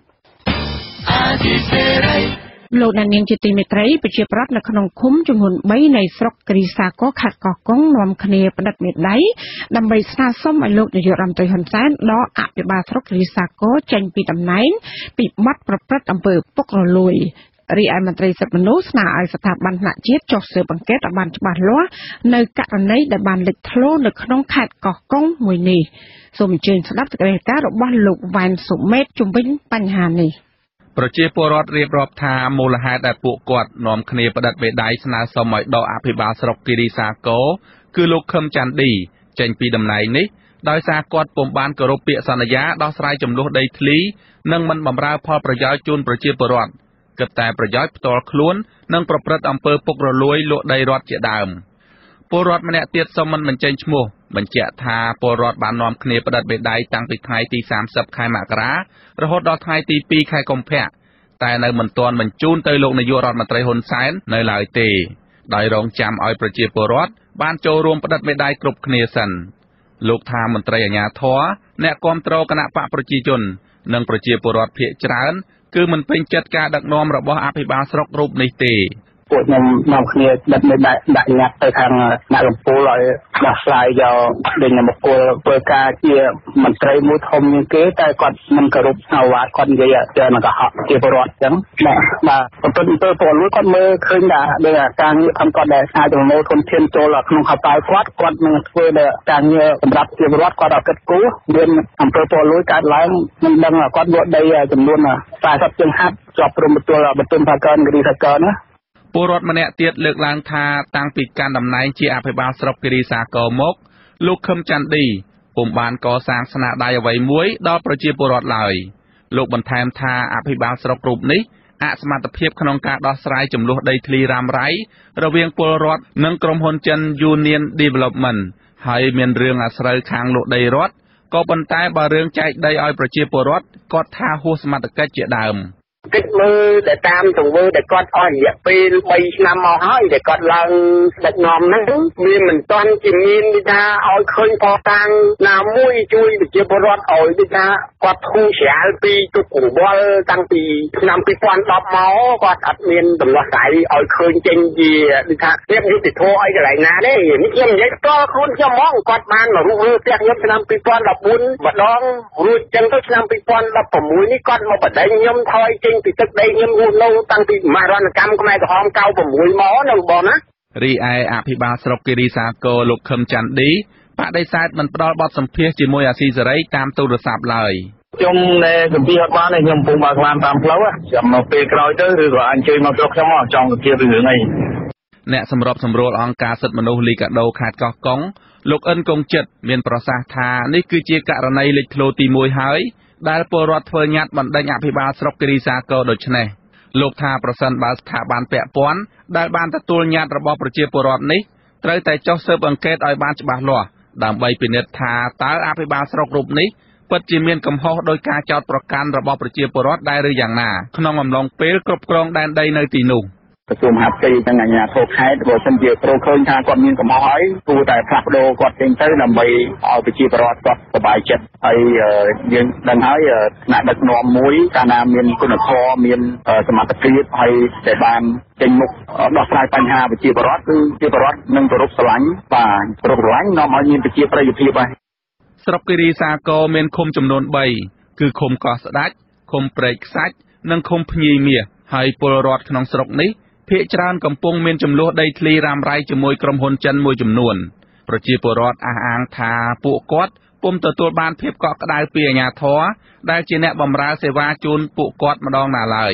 លោកនាងជាទីមេត្រីប្រជាប្រដ្ឋនៅក្នុងឃុំចំនួន3នៃស្រុកគិរីសាគរខេត្តកោះកុងនាំគ្នាផ្តិតមេដៃដើម្បីស្នើសុំឲ្យលោកនាយករដ្ឋមន្ត្រីហ៊ុនសែនដកអភិបាលស្រុកគិរីសាគរចេញពីតំណែងពីបទប្រព្រឹត្តអំពើពុករលួយរីឯមន្ត្រីសិទ្ធិមនុស្សស្នើឲ្យស្ថាប័នថ្នាក់ជាតិចុះស៊ើបអង្កេតឲ្យបានច្បាស់លាស់នៅករណីដែលបានលេចធ្លោនៅក្នុងខេត្តកោះកុងមួយនេះសូមអញ្ជើញស្ដាប់សេចក្តីរាយការណ៍របស់លោកវ៉ែនសុមេតជុំវិញបញ្ហានេះប្រជាពលរដ្ឋរៀបរាប់ថាមូលហេតុដែលពួកគាត់នាំគ្នាផ្តិតមេដៃស្នើសុំឲ្យដកអភិបាលស្រុកគិរីសាគរគឺលោកខឹមច័ន្ទឌីចេញពីតំណែងនេះដោយសារគាត់ពុំបានគោរពពាក្យសន្យាដោះស្រាយចំនួនដីធ្លីនិងមិនបម្រើផលប្រយោជន៍ជូនប្រជាពលរដ្ឋគិតតែប្រយោជន៍ផ្ទាល់ខ្លួននិងប្រព្រឹត្តអំពើពុករលួយលក់ដីរដ្ឋជាដើមពលរដ្ឋម្នាក់ទៀតសុំមិនបញ្ចេញឈ្មោះបញ្ជាក់ថាពលរដ្ឋបាននាំគ្នាផ្តិតមេដៃតាំងពីថ្ងៃទី30ខែមករារហូតដល់ថ្ងៃទី2ខែកុម្ភៈតែនៅមិនទាន់បញ្ជូនទៅលោកនាយករដ្ឋមន្ត្រីហ៊ុនសែននៅឡើយទេដោយរងចាំឲ្យប្រជាពលរដ្ឋបានចូលរួមផ្តិតមេដៃគ្រប់គ្នាសិនលោកថាមន្ត្រីអាជ្ញាធរអ្នកគាំទ្រគណៈបកប្រជាជននិងប្រជាពលរដ្ឋភាគច្រើនគឺមិនពេញចិត្តការដឹកនាំរបស់អភិបាលស្រុករូបនេះទេពួកខ្ញុំនាំគ្នាដឹកមេដៃដាក់ញត្តិទៅខាងអ្នកកំពូលឲ្យដោះស្រាយយកដេញមកពលធ្វើការជាមន្ត្រីមួយធំជាងគេតែគាត់មិនគោរពស្នើវាគាត់និយាយទៅនឹងកុហកជាពលរដ្ឋអញ្ចឹងបាទបន្ទាប់ទៅពលរដ្ឋគាត់មើលឃើញថាដូចការងារខាងគាត់ដែលអាចប្រមូលធនធានចូលក្នុងខោប៉ៅគាត់នឹងធ្វើការងារសម្រាប់ជាពលរដ្ឋគាត់អត់គិតគូរមានអំពើពលរដ្ឋកើតឡើងមិនដឹងគាត់យកដីចំនួន40ជើងហាត់ជាប់ព្រំបន្ទន់ថាកើនគិរីថាកើនណាពលរដ្ឋម្នាក់ទៀតលើកឡើងថាតាំងពីកាន់តំណែងជាអភិបាលស្រុកគិរីសាគរមកលោកខឹមច័ន្ទឌីពុំបានកសាងស្នាដៃអ្វីមួយដល់ប្រជាពលរដ្ឋឡើយលោកបន្ថែមថាអភិបាលស្រុករូបនេះអសមត្ថភាពក្នុងការដោះស្រាយចំនួនដីធ្លីរ៉ាំរ៉ៃរវាងពលរដ្ឋនិងក្រុមហ៊ុនចិន Union Development ហើយមានរឿងអាស្រូវខាងលក់ដីរដ្ឋក៏ប៉ុន្តែបើរឿងចែកដីឲ្យប្រជាពលរដ្ឋគាត់ថាហួសសមត្ថកិច្ចជាដើមគិតមើលតែតាមទង្វើដែលគាត់អស់រយៈពេល3ឆ្នាំមកហើយដែលគាត់ឡើងដឹកនាំហ្នឹងវាមិនទាន់ជាមានថាឲ្យឃើញផលតាំងណាមួយជួយប្រជាពលរដ្ឋឲ្យដូចថាគាត់ធូរស្រាលពីទុកកង្វល់តាំងពីឆ្នាំ2010មកគាត់អត់មានដំណោះស្រាយឲ្យឃើញចេញជាដូចថាភាពយុត្តិធម៌ឲ្យកន្លែងណាទេនេះខ្ញុំនិយាយផ្ទាល់ខ្លួនខ្ញុំហ្មងគាត់បានមករុះរើផ្ទះខ្ញុំឆ្នាំ2014ម្ដងរួចចឹងទៅឆ្នាំ2016នេះគាត់មកបដិញ្ញខ្ញុំថយចេញពីទឹកដីខ្ញុំរស់នៅតាំងពីមហារណកម្មខ្មែរក្រហម96មកនៅបងណារីឯអភិបាលស្រុកគិរីសាគរលោកខឹមច័ន្ទឌីបដិសេធមិនផ្ដល់បទសម្ភាសជាមួយអាស៊ីសេរីតាមទូរស័ព្ទឡើយខ្ញុំសម្ភាសអត់បានទេខ្ញុំពុំបើកឡានតាមផ្លូវចាំមកពេលក្រោយទៅឬក៏អញ្ជើញមកស្រុកខ្ញុំមកចង់សម្ភាសរឿងអីអ្នកសម្របសម្រួលអង្គការសិទ្ធិមនុស្សលីកាដូខេត្តកោះកុងលោកអិនកុងចិត្តមានប្រសាសន៍ថានេះគឺជាករណីលេចធ្លោទី1ហើយដែលពលរដ្ឋធ្វើញត្តិបណ្ដេញអភិបាលស្រុកគិរីសាគរដូច្នេះលោកថាប្រសិនបើស្ថាប័នពាក់ព័ន្ធដែលបានទទួលញត្តិរបស់ប្រជាពលរដ្ឋនេះត្រូវតែចុះស៊ើបអង្កេតឲ្យបានច្បាស់លាស់ដើម្បីពិនិត្យថាតើអភិបាលស្រុករូបនេះពិតជាមានកំហុសដោយការចោទប្រកាន់របស់ប្រជាពលរដ្ឋដែរឬយ៉ាងណាក្នុងអំឡុងពេលគ្រប់គ្រងដែនដីនៅទីនោះក្រសួងមហាផ្ទៃទាំងអាជ្ញាធរខេត្តបើសិនជាព្រោះឃើញថាគាត់មានកំហុសហើយគួរតែផ្លាស់ប្ដូរគាត់ចេញទៅដើម្បីឲ្យប្រជាពលរដ្ឋគាត់សប្បាយចិត្តហើយយើងដឹងហើយថ្នាក់ដឹកនាំមួយកាលណាមានគុណធម៌មានសមត្ថភាពហើយតែបានចេញមុខដោះស្រាយបញ្ហាប្រជាពលរដ្ឋគឺជាពលរដ្ឋនឹងគោរពស្រឡាញ់បាទគោរពស្រឡាញ់នាំឲ្យមានប្រជាប្រិយភាពហើយស្រុកគិរីសាគរមានឃុំចំនួន3គឺឃុំកោះស្ដាច់ឃុំព្រែកខ្សាច់និងឃុំភ្ញីមាសហើយពលរដ្ឋក្នុងស្រុកនេះភាគច្រើនកំពុងមានចំនួនដីធ្លីរ៉ាំរ៉ៃជាមួយក្រុមហ៊ុនចិនមួយចំនួនប្រជាពលរដ្ឋអះអាងថាពួកគាត់ពុំទទួលបានភាពកក់ក្ដៅពីអាជ្ញាធរដែលជាអ្នកបម្រើសេវាជូនពួកគាត់ម្ដងណាឡើយ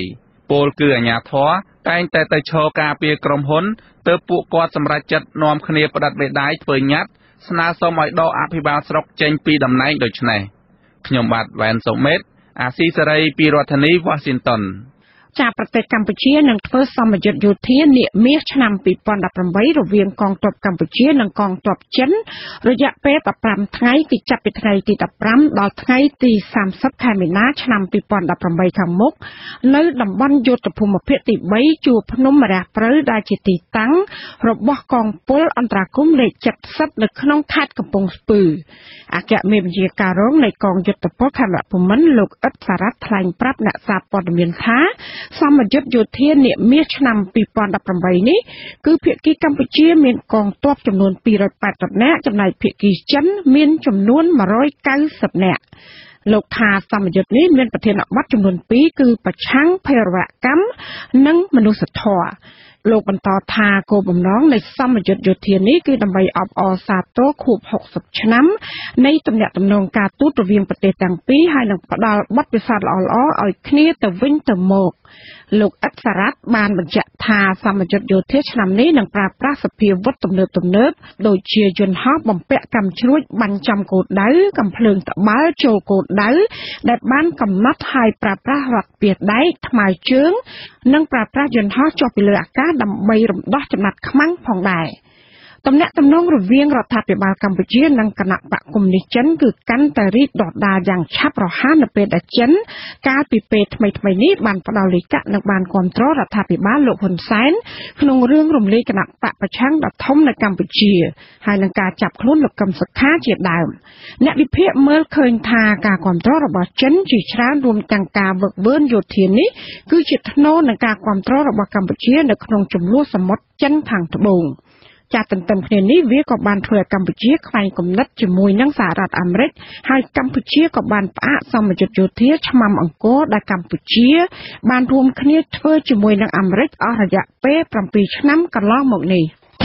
ពលគឺអាជ្ញាធរតែងតែទៅឈរការពារក្រុមហ៊ុនទើបពួកគាត់សម្រេចចិត្តនាំគ្នាផ្តិតមេដាយធ្វើញត្តិស្នើសុំឲ្យដកអភិបាលស្រុកចេញពីតំណែងដូចនេះខ្ញុំបាទវ៉ែនសុមេតអាស៊ីសេរីពីរដ្ឋធានី Washington ចាប្រទេសកម្ពុជានឹងធ្វើសមយុទ្ធយោធានាមាសឆ្នាំ2018រវាងកងទ័ពកម្ពុជានិងកងទ័ពចិនរយៈពេល15ថ្ងៃគឺចាប់ពីថ្ងៃទី15ដល់ថ្ងៃទី30ខែមីនាឆ្នាំ2018ខាងមុខនៅតំបន់យុទ្ធភូមិភាគទី3ជួរភ្នំរះព្រៅដែលជាទីតាំងរបស់កងពលអន្តរាគមន៍លេខ70នៅក្នុងខេត្តកំពង់ស្ពឺអគ្គមេបញ្ជាការរងនៃកងយុទ្ធពលខេមរភូមិន្ទលោកអ៊ិតសារ៉ាត់ថ្លែងប្រាប់អ្នកសារព័ត៌មានថាសមយុទ្ធយោធានាមាសឆ្នាំ2018នេះគឺភាគីកម្ពុជាមានកងទ័ពចំនួន280នាក់ចំណែកភាគីចិនមានចំនួន190នាក់លោកថាសមយុទ្ធនេះមានប្រធានបទចំនួន2គឺប្រឆាំងភេរវកម្មនិងមនុស្សធម៌លោកបន្តថាគោលបំណងនៃសមយុទ្ធយោធានេះគឺដើម្បីអបអរសាទរខួប60ឆ្នាំនៃទំនាក់ទំនងការទូតរវាងប្រទេសទាំងពីរហើយនឹងផ្ដល់បទពិសោធន៍ល្អៗឲ្យគ្នាទៅវិញទៅមកលោកអ៊ិតសារ៉ាត់បានបញ្ជាក់ថាសមយុទ្ធយោធាឆ្នាំនេះនឹងប្រើប្រាស់សភាវុធទំនើបដូចជាយន្តហោះបំពាក់កាំជ្រួចបាញ់ចំគោលដៅកំភ្លើងត្បាល់ចូលគោលដៅដែលបានកំណត់ឲ្យប្រើប្រាស់រថពាសដែកថ្មើរជើងនិងប្រើប្រាស់យន្តហោះចុះពីលើអាកាសដើម្បីរំដោះចំណាត់ខ្មាំងផងដែរទំនាក់ទំនងរវាងរដ្ឋាភិបាលកម្ពុជានិងគណៈបកកុម្មុយនីសចិនគឺកាន់តែរីកដុះដាលយ៉ាងឆាប់រហ័សនៅពេលដែលចិនកាលពីពេលថ្មីៗនេះបានផ្ដល់លិខិតនិងបានគាំទ្ររដ្ឋាភិបាលលោកហ៊ុនសែនក្នុងរឿងរំលាយគណៈបកប្រឆាំងដ៏ធំនៅកម្ពុជាហើយនឹងការចាប់ខ្លួនលោកកឹមសុខាជាដើមអ្នកវិភាគមើលឃើញថាការគាំទ្ររបស់ចិនជាច្រើនរួមទាំងការវឹកវើយោធានេះគឺជាថ្នូរនឹងការគាំទ្ររបស់កម្ពុជានៅក្នុងចំនួនសមុទ្រចិនខាងត្បូងចាត់ទន្ទឹមគ្នានេះវាក៏បានធ្វើឲ្យកម្ពុជាខ្វែងគំនិតជាមួយនឹងសហរដ្ឋអាមេរិកហើយកម្ពុជាក៏បានផ្អាកសមយុទ្ធយោធាឆ្មាំអង្គរដែលកម្ពុជាបានរួមគ្នាធ្វើជាមួយនឹងអាមេរិកអស់រយៈពេល7ឆ្នាំកន្លងមកនេះ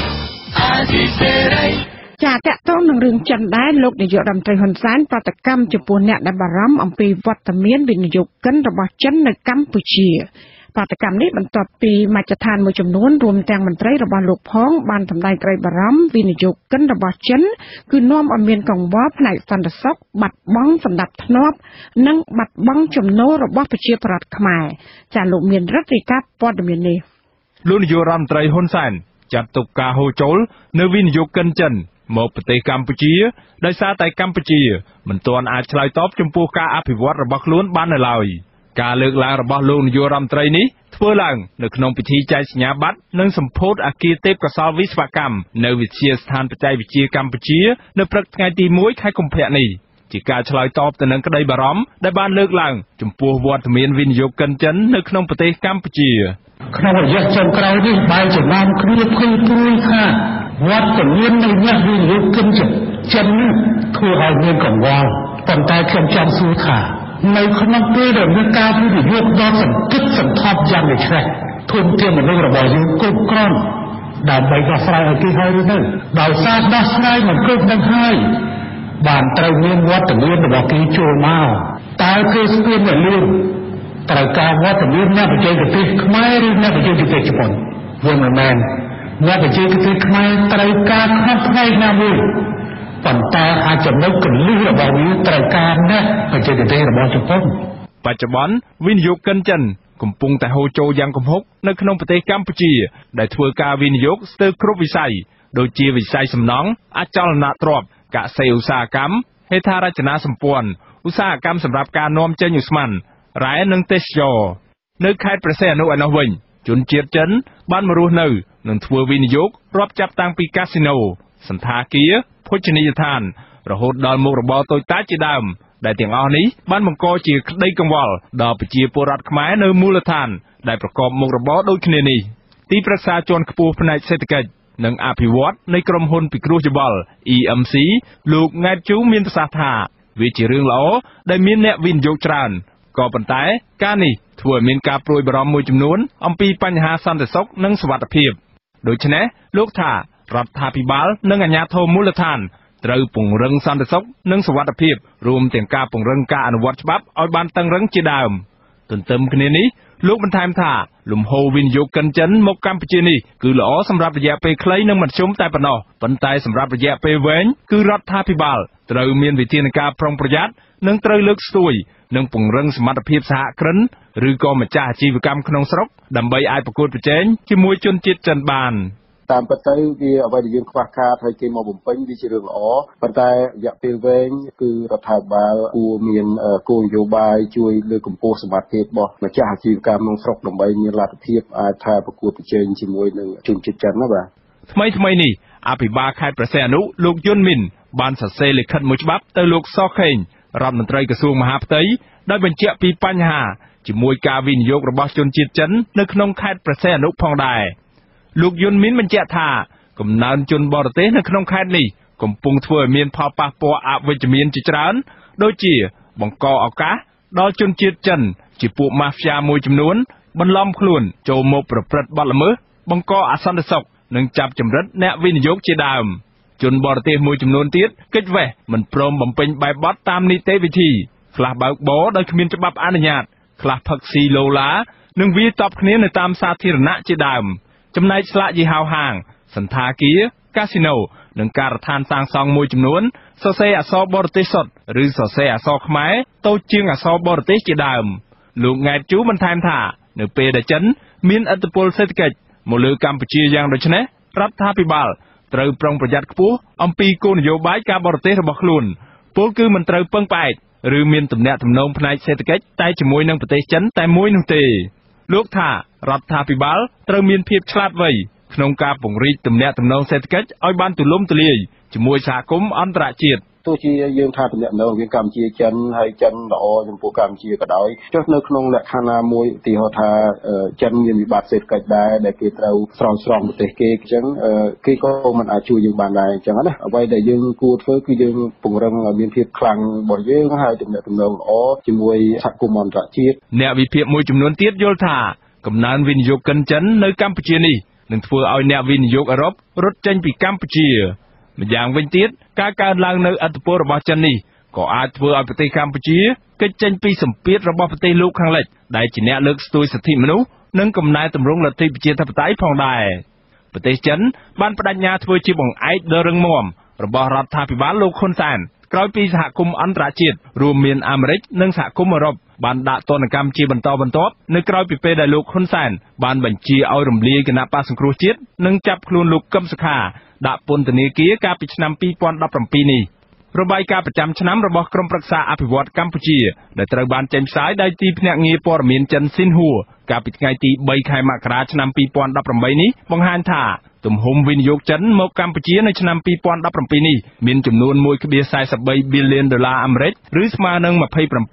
ចាតកតងនឹងរឿងចិនដែរលោកនាយករដ្ឋមន្ត្រីហ៊ុនសែនប្រតិកម្មចំពោះអ្នកដែលបារម្ភអំពីវត្តមានវិនិយោគិនរបស់ចិននៅកម្ពុជាប្រតិកម្មនេះបន្ទាប់ពីមជ្ឈដ្ឋានមួយចំនួនរួមទាំងមន្ត្រីរបស់លោកផងបានសម្ដែងក្តីបារម្ភវិនិយោគិនរបស់ចិនគឺនាំឲ្យមានកង្វល់ផ្នែកសន្តិសុខបាត់បង់សណ្ដាប់ធ្នាប់និងបាត់បង់ចំណូលរបស់ប្រជាពលរដ្ឋខ្មែរចាលោកមានរដ្ឋាភិបាលព័ត៌មាននេះលោកនាយករដ្ឋមន្ត្រីហ៊ុនសែនចាត់ទុកការហូរចូលនៅវិនិយោគិនចិនមកប្រទេសកម្ពុជាដោយសារតែកម្ពុជាមិនទាន់អាចឆ្លើយតបចំពោះការអភិវឌ្ឍរបស់ខ្លួនបាននៅឡើយការលើកឡើងរបស់លោកនាយករដ្ឋមន្ត្រីនេះធ្វើឡើងនៅក្នុងពិធីចែកសញ្ញាបត្រនិងសម្ពោធអគារទេពកោសល្យវិស្វកម្មនៅវិទ្យាស្ថានបច្ចេកវិទ្យាកម្ពុជានៅព្រឹកថ្ងៃទី1ខែកុម្ភៈនេះជាការឆ្លើយតបទៅនឹងក្តីបារម្ភដែលបានលើកឡើងចំពោះវត្តមានវិនិយោគិនចិននៅក្នុងប្រទេសកម្ពុជាក្នុងរយៈចុងក្រោយនេះបែរជាបានគ្នាភ័យព្រួយថាវត្តមាននៃអ្នកវិនិយោគិនចិនធ្វើឲ្យមានកង្វល់ប៉ុន្តែខ្ញុំចង់សួរថានៅក្នុងពេលដែលមានការវិនិយោគដ៏សន្ធឹកសន្ធាប់យ៉ាងនេះធនធានមនុស្សរបស់យើងគ្រប់គ្រាន់ដើម្បីដោះស្រាយឲ្យគេហើយឬនៅដោយសារដោះស្រាយមិនគ្រប់នឹងហើយបានត្រូវមានវត្តមានរបស់គេចូលមកតើគេស្គាល់អ្នកលឿនត្រូវការវត្តមានអ្នកបច្ចេកទេសខ្មែរឬអ្នកបច្ចេកទេសជប៉ុនវាមិនមែនអ្នកបច្ចេកទេសខ្មែរត្រូវការក្នុងផ្នែកណាមួយប៉ុន្តែអាចចំណុចកលឹះរបស់វាត្រូវការអ្នកបច្ចេកទេសរបស់ជប៉ុនបច្ចុប្បន្នវិនិយោគិនចិនកំពុងតែហូរចូលយ៉ាងគំហុកនៅក្នុងប្រទេសកម្ពុជាដែលធ្វើការវិនិយោគស្ទើរគ្រប់វិស័យដូចជាវិស័យសំណង់អចលនទ្រព្យកសិឧស្សាហកម្មហេដ្ឋារចនាសម្ព័ន្ធឧស្សាហកម្មសម្រាប់ការនាំចេញឧស្ម័នរ៉ែនិងទេសចរនៅខេត្តព្រះសីហនុឯនោះវិញជនជាតិចិនបានមករស់នៅនិងធ្វើវិនិយោគរាប់ចាប់តាំងពីកាស៊ីណូសន្តាគារភោជនីយដ្ឋានរហូតដល់មុខរបរតូចតាចជាដើមដែលទាំងអស់នេះបានបង្កជាក្តីកង្វល់ដល់ប្រជាពលរដ្ឋខ្មែរនៅមូលដ្ឋានដែលប្រកបមុខរបរដូចគ្នានេះទីប្រឹក្សាជាន់ខ្ពស់ផ្នែកសេដ្ឋកិច្ចនិងអភិវឌ្ឍនៃក្រុមហ៊ុនពិគ្រោះយោបល់ EMC លោកង៉ែតជូមានប្រសាសន៍ថាវាជារឿងល្អដែលមានអ្នកវិនិយោគច្រើនក៏ប៉ុន្តែការនេះធ្វើឲ្យមានការព្រួយបារម្ភមួយចំនួនអំពីបញ្ហាសន្តិសុខនិងសុវត្ថិភាពដូច្នេះលោកថារដ្ឋាភិបាលនិងអាជ្ញាធរមូលដ្ឋានត្រូវពង្រឹងសន្តិសុខនិងសុវត្ថិភាពរួមទាំងការពង្រឹងការអនុវត្តច្បាប់ឲ្យបានតឹងរ៉ឹងជាដើមទន្ទឹមគ្នានេះលោកបន្ថែមថាលំហូរវិនិយោគកិនចិនមកកម្ពុជានេះគឺល្អសម្រាប់រយៈពេលខ្លីនិងមធ្យមតែប៉ុណ្ណោះប៉ុន្តែសម្រាប់រយៈពេលវែងគឺរដ្ឋាភិបាលត្រូវមានវិធានការប្រុងប្រយ័ត្ននិងត្រូវលើកស្ទួយនិងពង្រឹងសមត្ថភាពសហគ្រិនឬក៏ម្ចាស់អាជីវកម្មក្នុងស្រុកដើម្បីអាចប្រកួតប្រជែងជាមួយជនជាតិចិនបានតាមពិតទៅវាអ្វីដែលយើងខ្វះខាតហើយគេមកបំពេញវាជារឿងល្អប៉ុន្តែរយៈពេលវែងគឺរដ្ឋាភិបាលគួរមានគោលនយោបាយជួយលើកកម្ពស់សមត្ថភាពរបស់ម្ចាស់អាជីវកម្មក្នុងស្រុកដើម្បីមានលទ្ធភាពអាចថាប្រកួតប្រជែងជាមួយនឹងជនជាតិចិនណាបាទថ្មីនេះអភិបាលខេត្តព្រះសីហនុលោកយុនមីនបានសរសេរលិខិតមួយច្បាប់ទៅលោកសខេងរដ្ឋមន្ត្រីក្រសួងមហាផ្ទៃដោយបញ្ជាក់ពីបញ្ហាជាមួយការវិនិយោគរបស់ជនជាតិចិននៅក្នុងខេត្តព្រះសីហនុផងដែរលោកយុនមីនបញ្ជាក់ថាកំណើនជនបរទេសនៅក្នុងខេត្តនេះកំពុងធ្វើឲ្យមានផលប៉ះពាល់អវិជ្ជមានជាច្រើនដូចជាបង្កឱកាសដល់ជនជាតិចិនជាពួកម៉ាហ្វ្យាមួយចំនួនបន្លំខ្លួនចូលមកប្រព្រឹត្តបទល្មើសបង្កអសន្តិសុខនិងចាប់ចម្រិតអ្នកវិនិយោគជាដើមជនបរទេសមួយចំនួនទៀតគេចវេះមិនព្រមបំពេញបែបបទតាមនីតិវិធីខ្លះបើកបរដោយគ្មានច្បាប់អនុញ្ញាតខ្លះផឹកស៊ីឡូឡានិងវាយតប់គ្នានៅតាមសាធារណៈជាដើមចំណែកស្លាកយីហោហាងសន្តាគារកាស៊ីណូនិងការដ្ឋានសាងសង់មួយចំនួនសរសេរអក្សរបរទេសសុទ្ធឬសរសេរអក្សរខ្មែរតូចជាងអក្សរបរទេសជាដើមលោកង៉ែតជូបន្ថែមថានៅពេលដែលចិនមានឥទ្ធិពលសេដ្ឋកិច្ចមកលើកម្ពុជាយ៉ាងដូចនេះរដ្ឋាភិបាលត្រូវប្រុងប្រយ័ត្នខ្ពស់អំពីគោលនយោបាយការបរទេសរបស់ខ្លួនពលគឺមិនត្រូវពឹងផ្អែកឬមានទំនាក់ទំនងផ្នែកសេដ្ឋកិច្ចតែជាមួយនឹងប្រទេសចិនតែមួយនោះទេលោកថារដ្ឋាភិបាលត្រូវមានភាពឆ្លាតវៃក្នុងការពង្រីកទំនាក់ទំនងសេដ្ឋកិច្ចឲ្យបានទូលំទូលាយជាមួយសហគមន៍អន្តរជាតិទោះជាយើងថាទំនាក់ទំនងរវាងកម្ពុជាចិនហើយចិនល្អចំពោះកម្ពុជាក៏ដោយចុះនៅក្នុងលក្ខខណ្ឌណាមួយឧទាហរណ៍ថាចិនមានវិបត្តិសេដ្ឋកិច្ចដែរដែលគេត្រូវស្រង់ប្រទេសគេអញ្ចឹងគេក៏មិនអាចជួយយើងបានដែរអញ្ចឹងណាអ្វីដែលយើងគួរធ្វើគឺយើងពង្រឹងឲ្យមានភាពខ្លាំងរបស់យើងហើយទំនាក់ទំនងល្អជាមួយសហគមន៍អន្តរជាតិអ្នកវិភាគមួយចំនួនទៀតយល់ថាកំណើនវិនិយោគិនចិននៅកម្ពុជានេះនឹងធ្វើឲ្យអ្នកវិនិយោគអឺរ៉ុបរត់ចេញពីកម្ពុជាម្យ៉ាងវិញទៀតការកើនឡើងនៅឥទ្ធិពលរបស់ចិននេះក៏អាចធ្វើឲ្យប្រទេសកម្ពុជាគេចចេញពីសម្ពាធរបស់ប្រទេសលោកខាងលិចដែលជាអ្នកលើកស្ទួយសិទ្ធិមនុស្សនិងកំណែទម្រង់លទ្ធិប្រជាធិបតេយ្យផងដែរប្រទេសចិនបានបដិញ្ញាធ្វើជាបង្អែកដ៏រឹងមាំរបស់រដ្ឋាភិបាលលោកហ៊ុនសែនក្រោយពីសហគមន៍អន្តរជាតិរួមមានអាមេរិកនិងសហគមន៍អឺរ៉ុបបានដាក់ទណ្ឌកម្មជាបន្តបន្ទាប់នៅក្រៅពីពេលដែលលោកហ៊ុនសែនបានបញ្ជាឲ្យរំលាយគណៈបក្សសង្គ្រោះជាតិនិងចាប់ខ្លួនលោកកឹមសុខាដាក់ពន្ធនាគារកាលពីឆ្នាំ2017នេះរបាយការណ៍ប្រចាំឆ្នាំរបស់ក្រុមប្រឹក្សាអភិវឌ្ឍកម្ពុជាដែលត្រូវបានចេញផ្សាយដោយទីភ្នាក់ងារព័ត៌មានចិនស៊ីនហួរកាលពីថ្ងៃទី3ខែមករាឆ្នាំ2018នេះបង្ហាញថាទំហំវិនិយោគចិនមកកម្ពុជានៅឆ្នាំ2017នេះមានចំនួន 1.43 ប៊ីលីនដុល្លារអាមេរិកឬស្មើនឹង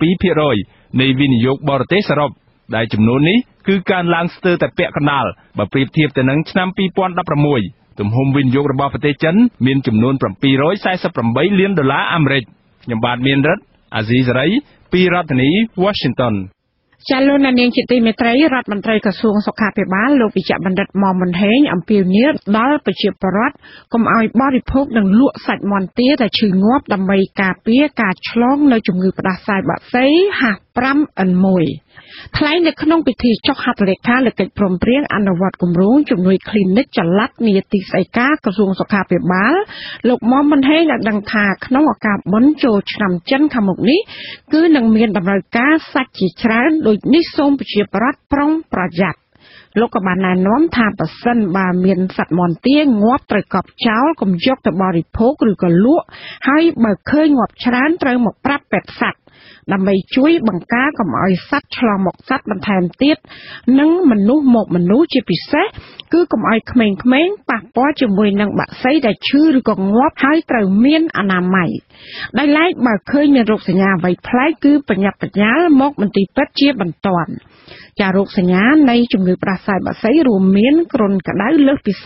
27% នៃវិនិយោគបរទេសសរុបដែលចំនួននេះគឺកើនឡើងស្ទើរតែពាក់កណ្ដាលបើប្រៀបធៀបទៅនឹងឆ្នាំ2016ទំហំវិនិយោគរបស់ប្រទេសចិនមានចំនួន 748 លានដុល្លារអាមេរិកខ្ញុំបាទមានរិទ្ធអាស៊ីសេរីពីរដ្ឋធានី Washington ចាលោកនាងជាទីមេត្រីរដ្ឋមន្ត្រីក្រសួងសុខាភិបាលលោកវិជ្ជបណ្ឌិតមុំមិនហេងអំពាវនាវដល់ប្រជាពលរដ្ឋកុំឲ្យបរិភោគនិងលក់សាច់មាន់ទាដែលឈឺងាប់ដើម្បីការពារការឆ្លងនៅជំងឺផ្ដាសាយបក្សី H5N1 ថ្លែងនៅក្នុងពិធីចុះហត្ថលេខាលើកិច្ចព្រមព្រៀងអនុវត្តគម្រោងជំនួយ Clinic ចល័តនាទីស្តីការក្រសួងសុខាភិបាលលោកមុំមិនហេងបានដឹងថាក្នុងឱកាសបុណ្យចូលឆ្នាំចិនខាងមុខនេះគឺនឹងមានតម្រូវការសាច់ជាច្រើនដូចនេះសូមប្រជាពលរដ្ឋប្រុងប្រយ័ត្នលោកក៏បានណែនាំថាបើសិនបើមានសត្វមាន់ទាងាប់ត្រូវកប់ចោលកុំយកទៅបរិភោគឬក៏លក់ហើយបើឃើញងាប់ច្រើនត្រូវមកប្រាប់ពេទ្យសត្វដើម្បីជួយបង្ការកុំឲ្យសត្វឆ្លងមកសត្វបន្ថែមទៀតនិងមនុស្សមកមនុស្សជាពិសេសគឺកុំឲ្យក្មេងៗប៉ះពាល់ជាមួយនឹងបក្សីដែលឈឺឬក៏ងាប់ហើយត្រូវមានអនាម័យដោយឡែកបើឃើញមានរោគសញ្ញាអ្វីប្លែកគឺបញ្ញាប់បញ្ញាល់មកមន្ទីរពេទ្យជាបន្ទាន់ចារោគសញ្ញានៃជំងឺផ្ដាសាយបក្សីរួមមានគ្រុនក្តៅលើសពី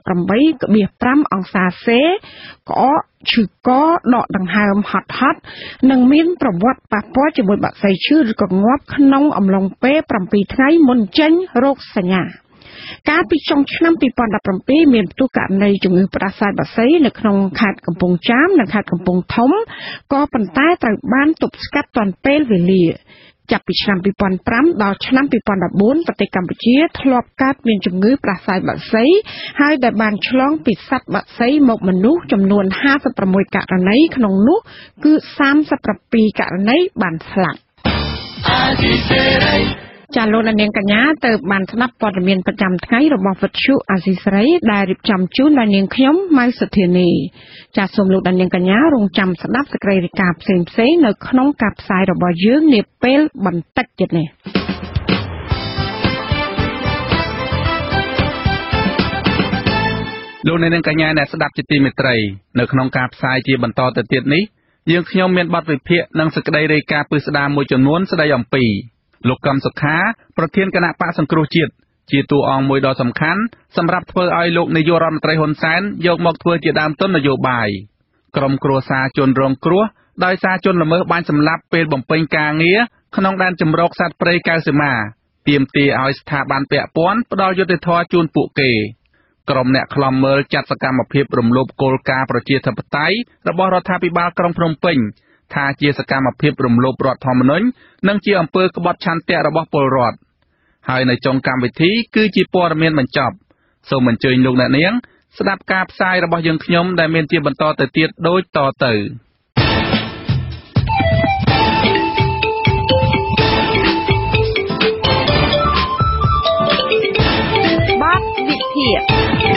38.5 អង្សាសេក្អកឈឺកដកដង្ហើមហត់ៗនិងមានប្រវត្តិប៉ះពាល់ជាមួយបក្សីឈឺឬក៏ងាប់ក្នុងអំឡុងពេល7ថ្ងៃមុនចេញរោគសញ្ញាកាលពីចុងឆ្នាំ2017មានផ្ទុះករណីជំងឺផ្ដាសាយបក្សីនៅក្នុងខេត្តកំពង់ចាមនិងខេត្តកំពង់ធំក៏ប៉ុន្តែត្រូវបានទប់ស្កាត់ទាន់ពេលវេលាចាប់ពីឆ្នាំ2005ដល់ឆ្នាំ2014ប្រទេសកម្ពុជាធ្លាប់កើតមានជំងឺផ្ដាសាយបក្សីហើយដែលបានឆ្លងពីសត្វបក្សីមកមនុស្សចំនួន56ករណីក្នុងនោះគឺ37ករណីបានស្លាប់ចាលោកនាងកញ្ញាទៅបានស្ដាប់ព័ត៌មានប្រចាំថ្ងៃរបស់វិទ្យុអាស៊ីសេរីដែលរៀបចំជូនដល់នាងខ្ញុំម៉ៅសុធានីចាសូមលោកនាងកញ្ញារងចាំស្ដាប់សេចក្តីរាយការណ៍ផ្សេងៗនៅក្នុងការផ្សាយរបស់យើងនាពេលបន្តិចទៀតនេះលោកនាងកញ្ញាអ្នកស្ដាប់ជាទីមេត្រីនៅក្នុងការផ្សាយជាបន្តទៅទៀតនេះយើងខ្ញុំមានបទវិភាគនិងសេចក្តីរាយការណ៍ពិស្ដារមួយចំនួនស្ដីអំពីលោកកឹមសុខាប្រធានគណៈបកសង្គ្រោះជាតិជាតួអង្គមួយដ៏សំខាន់សម្រាប់ធ្វើឲ្យលោកនាយករដ្ឋមន្ត្រីហ៊ុនសែនយកមកធ្វើជាដើមទុននយោបាយក្រុមគ្រួសារជនរងគ្រោះដោយសារជនល្មើសបានសម្លាប់ពេលបំពេញការងារក្នុងដែនជម្រកសត្វព្រៃកៅសីមាទាមទារឲ្យស្ថាប័នពាក់ព័ន្ធផ្ដល់យុត្តិធម៌ជូនពួកគេក្រុមអ្នកខ្លំមើលចាត់សកម្មភាពរំលោភគោលការណ៍ប្រជាធិបតេយ្យរបស់រដ្ឋាភិបាលក្រុងភ្នំពេញថាជាសកម្មភាពរំលោភរដ្ឋធម្មនុញ្ញនិងជាអំពើក្បត់ឆន្ទៈរបស់ពលរដ្ឋហើយនៅចុងកម្មវិធីគឺជាព័ត៌មានបញ្ចប់សូមអញ្ជើញលោកអ្នកនាងស្ដាប់ការផ្សាយរបស់យើងខ្ញុំដែលមានជាបន្តទៅទៀតដូចតទៅបាទវិភាគ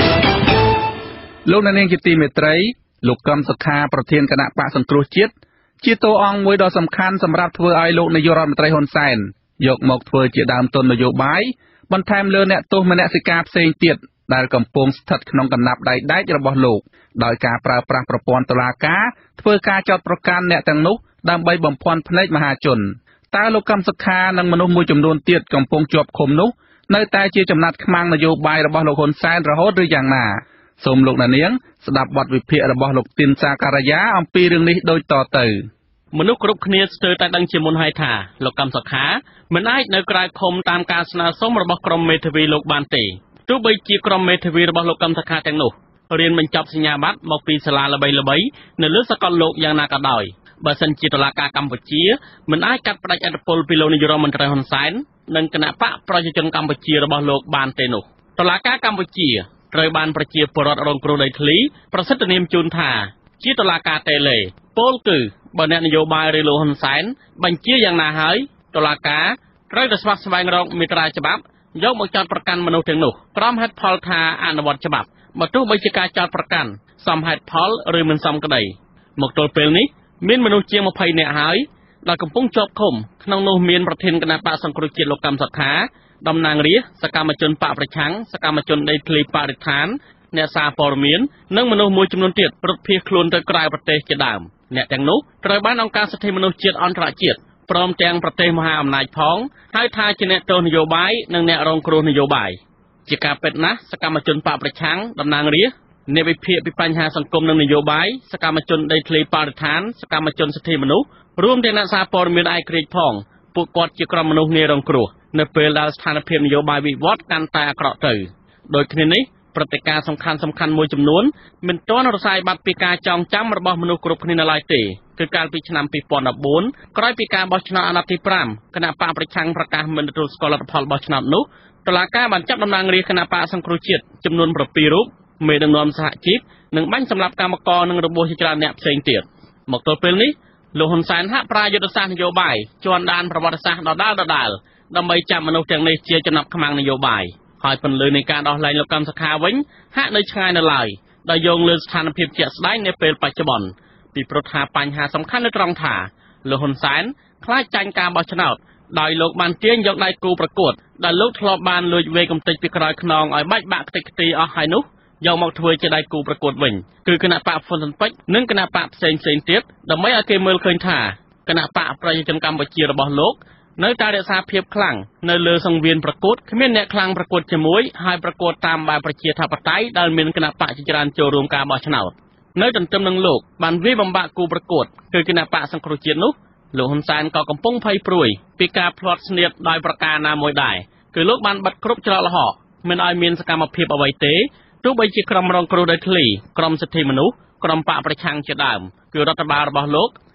លោកអ្នកនាងជាទីមេត្រីលោកកឹមសុខាប្រធានគណៈបកសង្គ្រោះជាតិជាតួអង្គមួយដ៏សំខាន់សម្រាប់ធ្វើឲ្យលោកនាយករដ្ឋមន្ត្រីហ៊ុនសែនយកមកធ្វើជាដើមទុននយោបាយបន្ថែមលើអ្នកទោសមនសិការផ្សេងទៀតដែលកំពុងស្ថិតក្នុងកណ្ដាប់ដៃដែករបស់លោកដោយការប្រើប្រាស់ប្រព័ន្ធតុលាការធ្វើការចោទប្រកាន់អ្នកទាំងនោះដើម្បីបំភាន់ភ្នែកមហាជនតើលោកកឹមសុខានិងមនុស្សមួយចំនួនទៀតកំពុងជាប់ឃុំនោះនៅតែជាចំណាត់ខ្មាំងនយោបាយរបស់លោកហ៊ុនសែនរហូតឬយ៉ាងណាសូមលោកអ្នកនាងស្ដាប់បទវិភាគរបស់លោកទីនសាការីយ៉ាអំពីរឿងនេះដូចតទៅមនុស្សគ្រប់គ្នាស្ទើរតែដឹងជាមុនហើយថាលោកកឹមសុខាមិនអាចនៅក្រៅឃុំតាមការស្នើសុំរបស់ក្រុមមេធាវីលោកបានទេទោះបីជាក្រុមមេធាវីរបស់លោកកឹមសុខាទាំងនោះរៀនបញ្ចប់សញ្ញាបត្រមកពីសាលាល្បីៗនៅលើសកលលោកយ៉ាងណាក៏ដោយបើសិនជាតុលាការកម្ពុជាមិនអាចកាត់ផ្តាច់ឥទ្ធិពលពីលោកនាយរដ្ឋមន្ត្រីហ៊ុនសែននិងគណៈបកប្រជាជនកម្ពុជារបស់លោកបានទេនោះតុលាការកម្ពុជាត្រូវបានប្រជាពលរដ្ឋរងគ្រោះដីធ្លីប្រសិទ្ធនាមជូនថាជាតុលាការតេឡេពលគឺបើអ្នកនយោបាយឬលោកហ៊ុនសែនបញ្ជាយ៉ាងណាហើយតុលាការត្រូវតែស្វែងរកមាត្រាច្បាប់យកមកចោទប្រកាន់មនុស្សទាំងនោះក្រោមហេតុផលថាអនុវត្តច្បាប់បើទោះបីជាការចោទប្រកាន់សមហេតុផលឬមិនសមក្តីមកទល់ពេលនេះមានមនុស្សជាង20នាក់ហើយដែលកំពុងជាប់ឃុំក្នុងនោះមានប្រធានគណៈបកសង្គ្រោះជាតិលោកកឹមសុខាតំណាងរាស្ត្រសកម្មជនបកប្រឆាំងសកម្មជនដីធ្លីបរិស្ថានអ្នកសារព័ត៌មាននិងមនុស្សមួយចំនួនទៀតរត់ភៀសខ្លួនទៅក្រៅប្រទេសជាដើមអ្នកទាំងនោះត្រូវបានអង្គការសិទ្ធិមនុស្សជាតិអន្តរជាតិព្រមទាំងប្រទេសមហាអំណាចផងហៅថាជាអ្នកទោសនយោបាយនិងអ្នករងគ្រោះនយោបាយជាការពិតណាស់សកម្មជនបកប្រឆាំងតំណាងរាស្ត្រអ្នកវិភាគពីបញ្ហាសង្គមនិងនយោបាយសកម្មជនដីធ្លីបរិស្ថានសកម្មជនសិទ្ធិមនុស្សរួមទាំងអ្នកសារព័ត៌មានឯករាជ្យផងពួកគាត់ជាក្រុមមនុស្សងាយរងគ្រោះនៅពេលដែលស្ថានភាពនយោបាយវិវត្តកាន់តែអាក្រក់ទៅដោយគ្នានេះព្រឹត្តិការណ៍សំខាន់មួយចំនួនមិនទាន់រសាយបាត់ពីការចងចាំរបស់មនុស្សគ្រប់គ្នានៅឡើយទេគឺកាលពីឆ្នាំ2014ក្រោយពីការបោះឆ្នោតអាណត្តិទី5គណៈបកប្រឆាំងប្រកាសមិនទទួលស្គាល់លទ្ធផលបោះឆ្នោតនោះតុលាការបានចាប់តំណាងរាស្ត្រគណៈបកសង្គ្រោះជាតិចំនួន7រូបមេដឹកនាំសហជីពនិងបាញ់សម្លាប់កម្មករនិងរបួសជាច្រើនអ្នកផ្សេងទៀតមកទល់ពេលនេះលោកហ៊ុនសែនហាក់ប្រើយុទ្ធសាស្ត្រនយោបាយជាន់ដានប្រវត្តិសាស្ត្រដដែលដើម្បីចាប់មនុស្សទាំងនេះជាចំណាប់ខ្មាំងនយោបាយហើយពន្លឺនៃការដោះលែងលោកកឹមសុខាវិញហាក់នៅឆ្ងាយនៅឡើយដោយយោងលើស្ថានភាពជាក់ស្ដែងនៅពេលបច្ចុប្បន្នពីព្រោះថាបញ្ហាសំខាន់នៅត្រង់ថាលោកហ៊ុនសែនខ្លាចចាញ់ការបោះឆ្នោតដោយលោកបានទាញយកដៃគូប្រកួតដែលលោកធ្លាប់បានលួចវេកំទេចពីក្រោយខ្នងឲ្យបាច់បាក់ខ្ទេចខ្ទីអស់ហើយនោះយកមកធ្វើជាដៃគូប្រកួតវិញគឺគណៈបកហ៊ុនស៊ុនពេជ្រនិងគណៈបកផ្សេងទៀតដើម្បីឲ្យគេមើលឃើញថាគណៈបកប្រជាជនកម្ពុជារបស់លោកនៅតែរក្សាភាពខ្លាំងនៅលើសង្វៀនប្រកួតគ្មានអ្នកខ្លាំងប្រកួតជាមួយហើយប្រកួតតាមបែបប្រជាធិបតេយ្យដែលមានគណៈបកជាច្រើនចូលរួមការបោះឆ្នោតនៅទន្ទឹមនឹងលោកបានវាយបំបាក់គូប្រកួតគឺគណៈបកសង្គ្រោះជាតិនោះលោកហ៊ុនសែនក៏កំពុងភ័យព្រួយពីការផ្្លាត់ស្នៀតដោយប្រការណាមួយដែរគឺលោកបានបិទគ្រប់ច្រកល្ហកមិនឲ្យមានសកម្មភាពអ្វីទេទោះបីជាក្រុមរងគ្រោះដីធ្លីក្រុមសិទ្ធិមនុស្សក្រុមបកប្រឆាំងជាដើមគឺរដ្ឋបាលរបស់លោក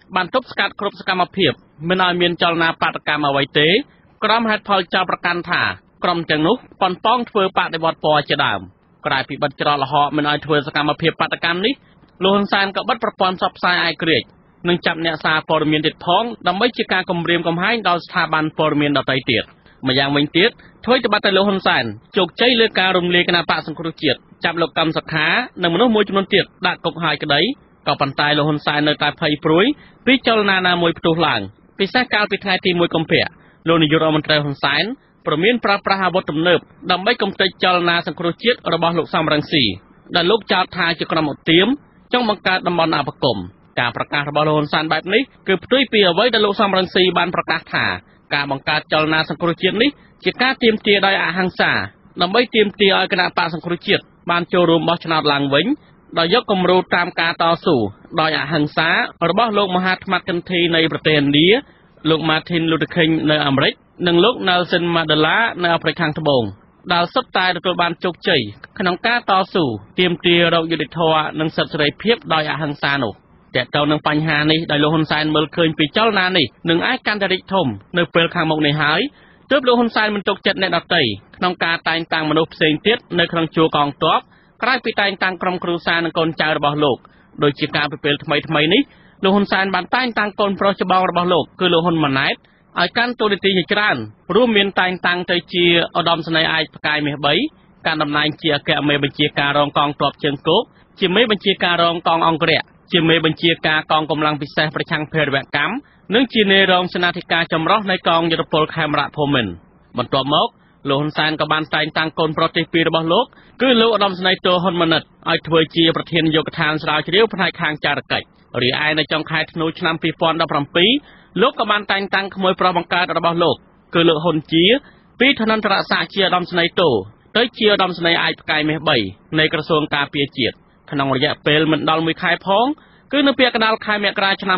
បានទប់ស្កាត់គ្រប់សកម្មភាពមិនឲ្យមានចលនាបាតកម្មអ្វីទេក្រុមហេតុផលចោទប្រកាន់ថាក្រុមទាំងនោះប៉ុនប៉ងធ្វើបដិវត្តពណ៌ជាដើមក្រៅពីបិទច្រកលហកមិនឲ្យធ្វើសកម្មភាពបាតកម្មនេះលោកហ៊ុនសែនក៏បិទប្រព័ន្ធផ្សព្វផ្សាយឯករាជ្យនិងចាប់អ្នកសារព័ត៌មានទៀតផងដើម្បីជាការគំរាមកំហែងដល់ស្ថាប័នព័ត៌មានដទៃទៀតម្យ៉ាងវិញទៀតធ្វើឲ្យបាត់តែលោកហ៊ុនសែនជោគជ័យលើការរំលាយគណបកសង្គ្រោះជាតិចាប់លោកកម្មសខានិងមនុស្សមួយចំនួនទៀតដាក់គុកហើយក្តីក៏ប៉ុន្តែលោកហ៊ុនសែននៅតែភ័យព្រួយពីចលនាណាមួយផ្ទុះឡើងពិសេសកាលពីថ្ងៃទី1កុម្ភៈលោកនាយករដ្ឋមន្ត្រីហ៊ុនសែនប្រមានប្រើប្រាស់អាវុធទំនើបដើម្បីកំទេចចលនាសង្គ្រោះជាតិរបស់លោកសំរងស៊ីដែលលោកចោទថាជាក្រុមឧទាមចង់បង្កើតតំបន់អបគមការប្រកាសរបស់លោកហ៊ុនសែនបែបនេះគឺផ្ទុយពីអ្វីដែលលោកសំរងស៊ីបានប្រកាសថាការបង្កើតចលនាសង្គ្រោះជាតិនេះជាការទាមទារដោយអហិង្សាដើម្បីទាមទារឲ្យគណៈបកសង្គ្រោះជាតិបានចូលរួមបោះឆ្នោតឡើងវិញដោយយកគំរូតាមការតស៊ូដោយអហិង្សារបស់លោកមហាថ្មគន្ធីនៃប្រទេសឥណ្ឌាលោក Martin Luther King នៅអាមេរិកនិងលោក Nelson Mandela នៅអាហ្វ្រិកខាងត្បូងដែលសុទ្ធតែទទួលបានជោគជ័យក្នុងការតស៊ូទាមទាររកយុត្តិធម៌និងសិទ្ធិសេរីភាពដោយអហិង្សានោះតែទៅនឹងបញ្ហានេះដោយលោកហ៊ុនសែនមើលឃើញពីចលនានេះនឹងអាចកាន់តែរីកធំនៅពេលខាងមុខនេះហើយទើបលោកហ៊ុនសែនមិនទុកចិត្តអ្នកដទៃក្នុងការតែងតាំងមនុស្សផ្សេងទៀតនៅក្នុងជួរកងទ័ពក្រៅពីតែងតាំងក្រុមគ្រួសារនិងកូនចៅរបស់លោកដោយជាការពិពេលថ្មីនេះលោកហ៊ុនសែនបានតែងតាំងកូនប្រុសច្បងរបស់លោកគឺលោកហ៊ុនម៉ាណែតឲ្យកាន់តួនាទីជាច្រើនរួមមានតែងតាំងទៅជាឧត្តមសេនីយ៍ឯកផ្កាយមាស3កាន់តំណែងជាអគ្គមេបញ្ជាការរងកងទ័ពជើងគោកជាមេបញ្ជាការរងកងអង្គរៈជាមេបញ្ជាការកងកម្លាំងពិសេសប្រឆាំងភេរវកម្មនិងជានាយរងសេនាធិការចម្រុះនៃកងយុទ្ធពលខេមរៈភូមិន្ទបន្ទាប់មកលោកហ៊ុនសែនក៏បានតែងតាំងកូនប្រុសទី2របស់លោកគឺលោកឧត្តមសេនីយ៍តូហ៊ុនម៉ាណិតឲ្យធ្វើជាប្រធាននាយកដ្ឋានស្រាវជ្រាវផ្នែកខាងចារកិច្ចរីឯនៅចុងខែធ្នូឆ្នាំ2017លោកក៏បានតែងតាំងក្មួយប្រុសបង្កើតរបស់លោកគឺលោកហ៊ុនជាពីឋានន្តរស័ក្តិជាឧត្តមសេនីយ៍តូទៅជាឧត្តមសេនីយ៍ឯកផ្កាយមាស3នៃក្រសួងការពារជាតិក្នុងរយៈពេលមិនដល់1ខែផងគឺនៅពេលកណ្ដាលខែមករាឆ្នាំ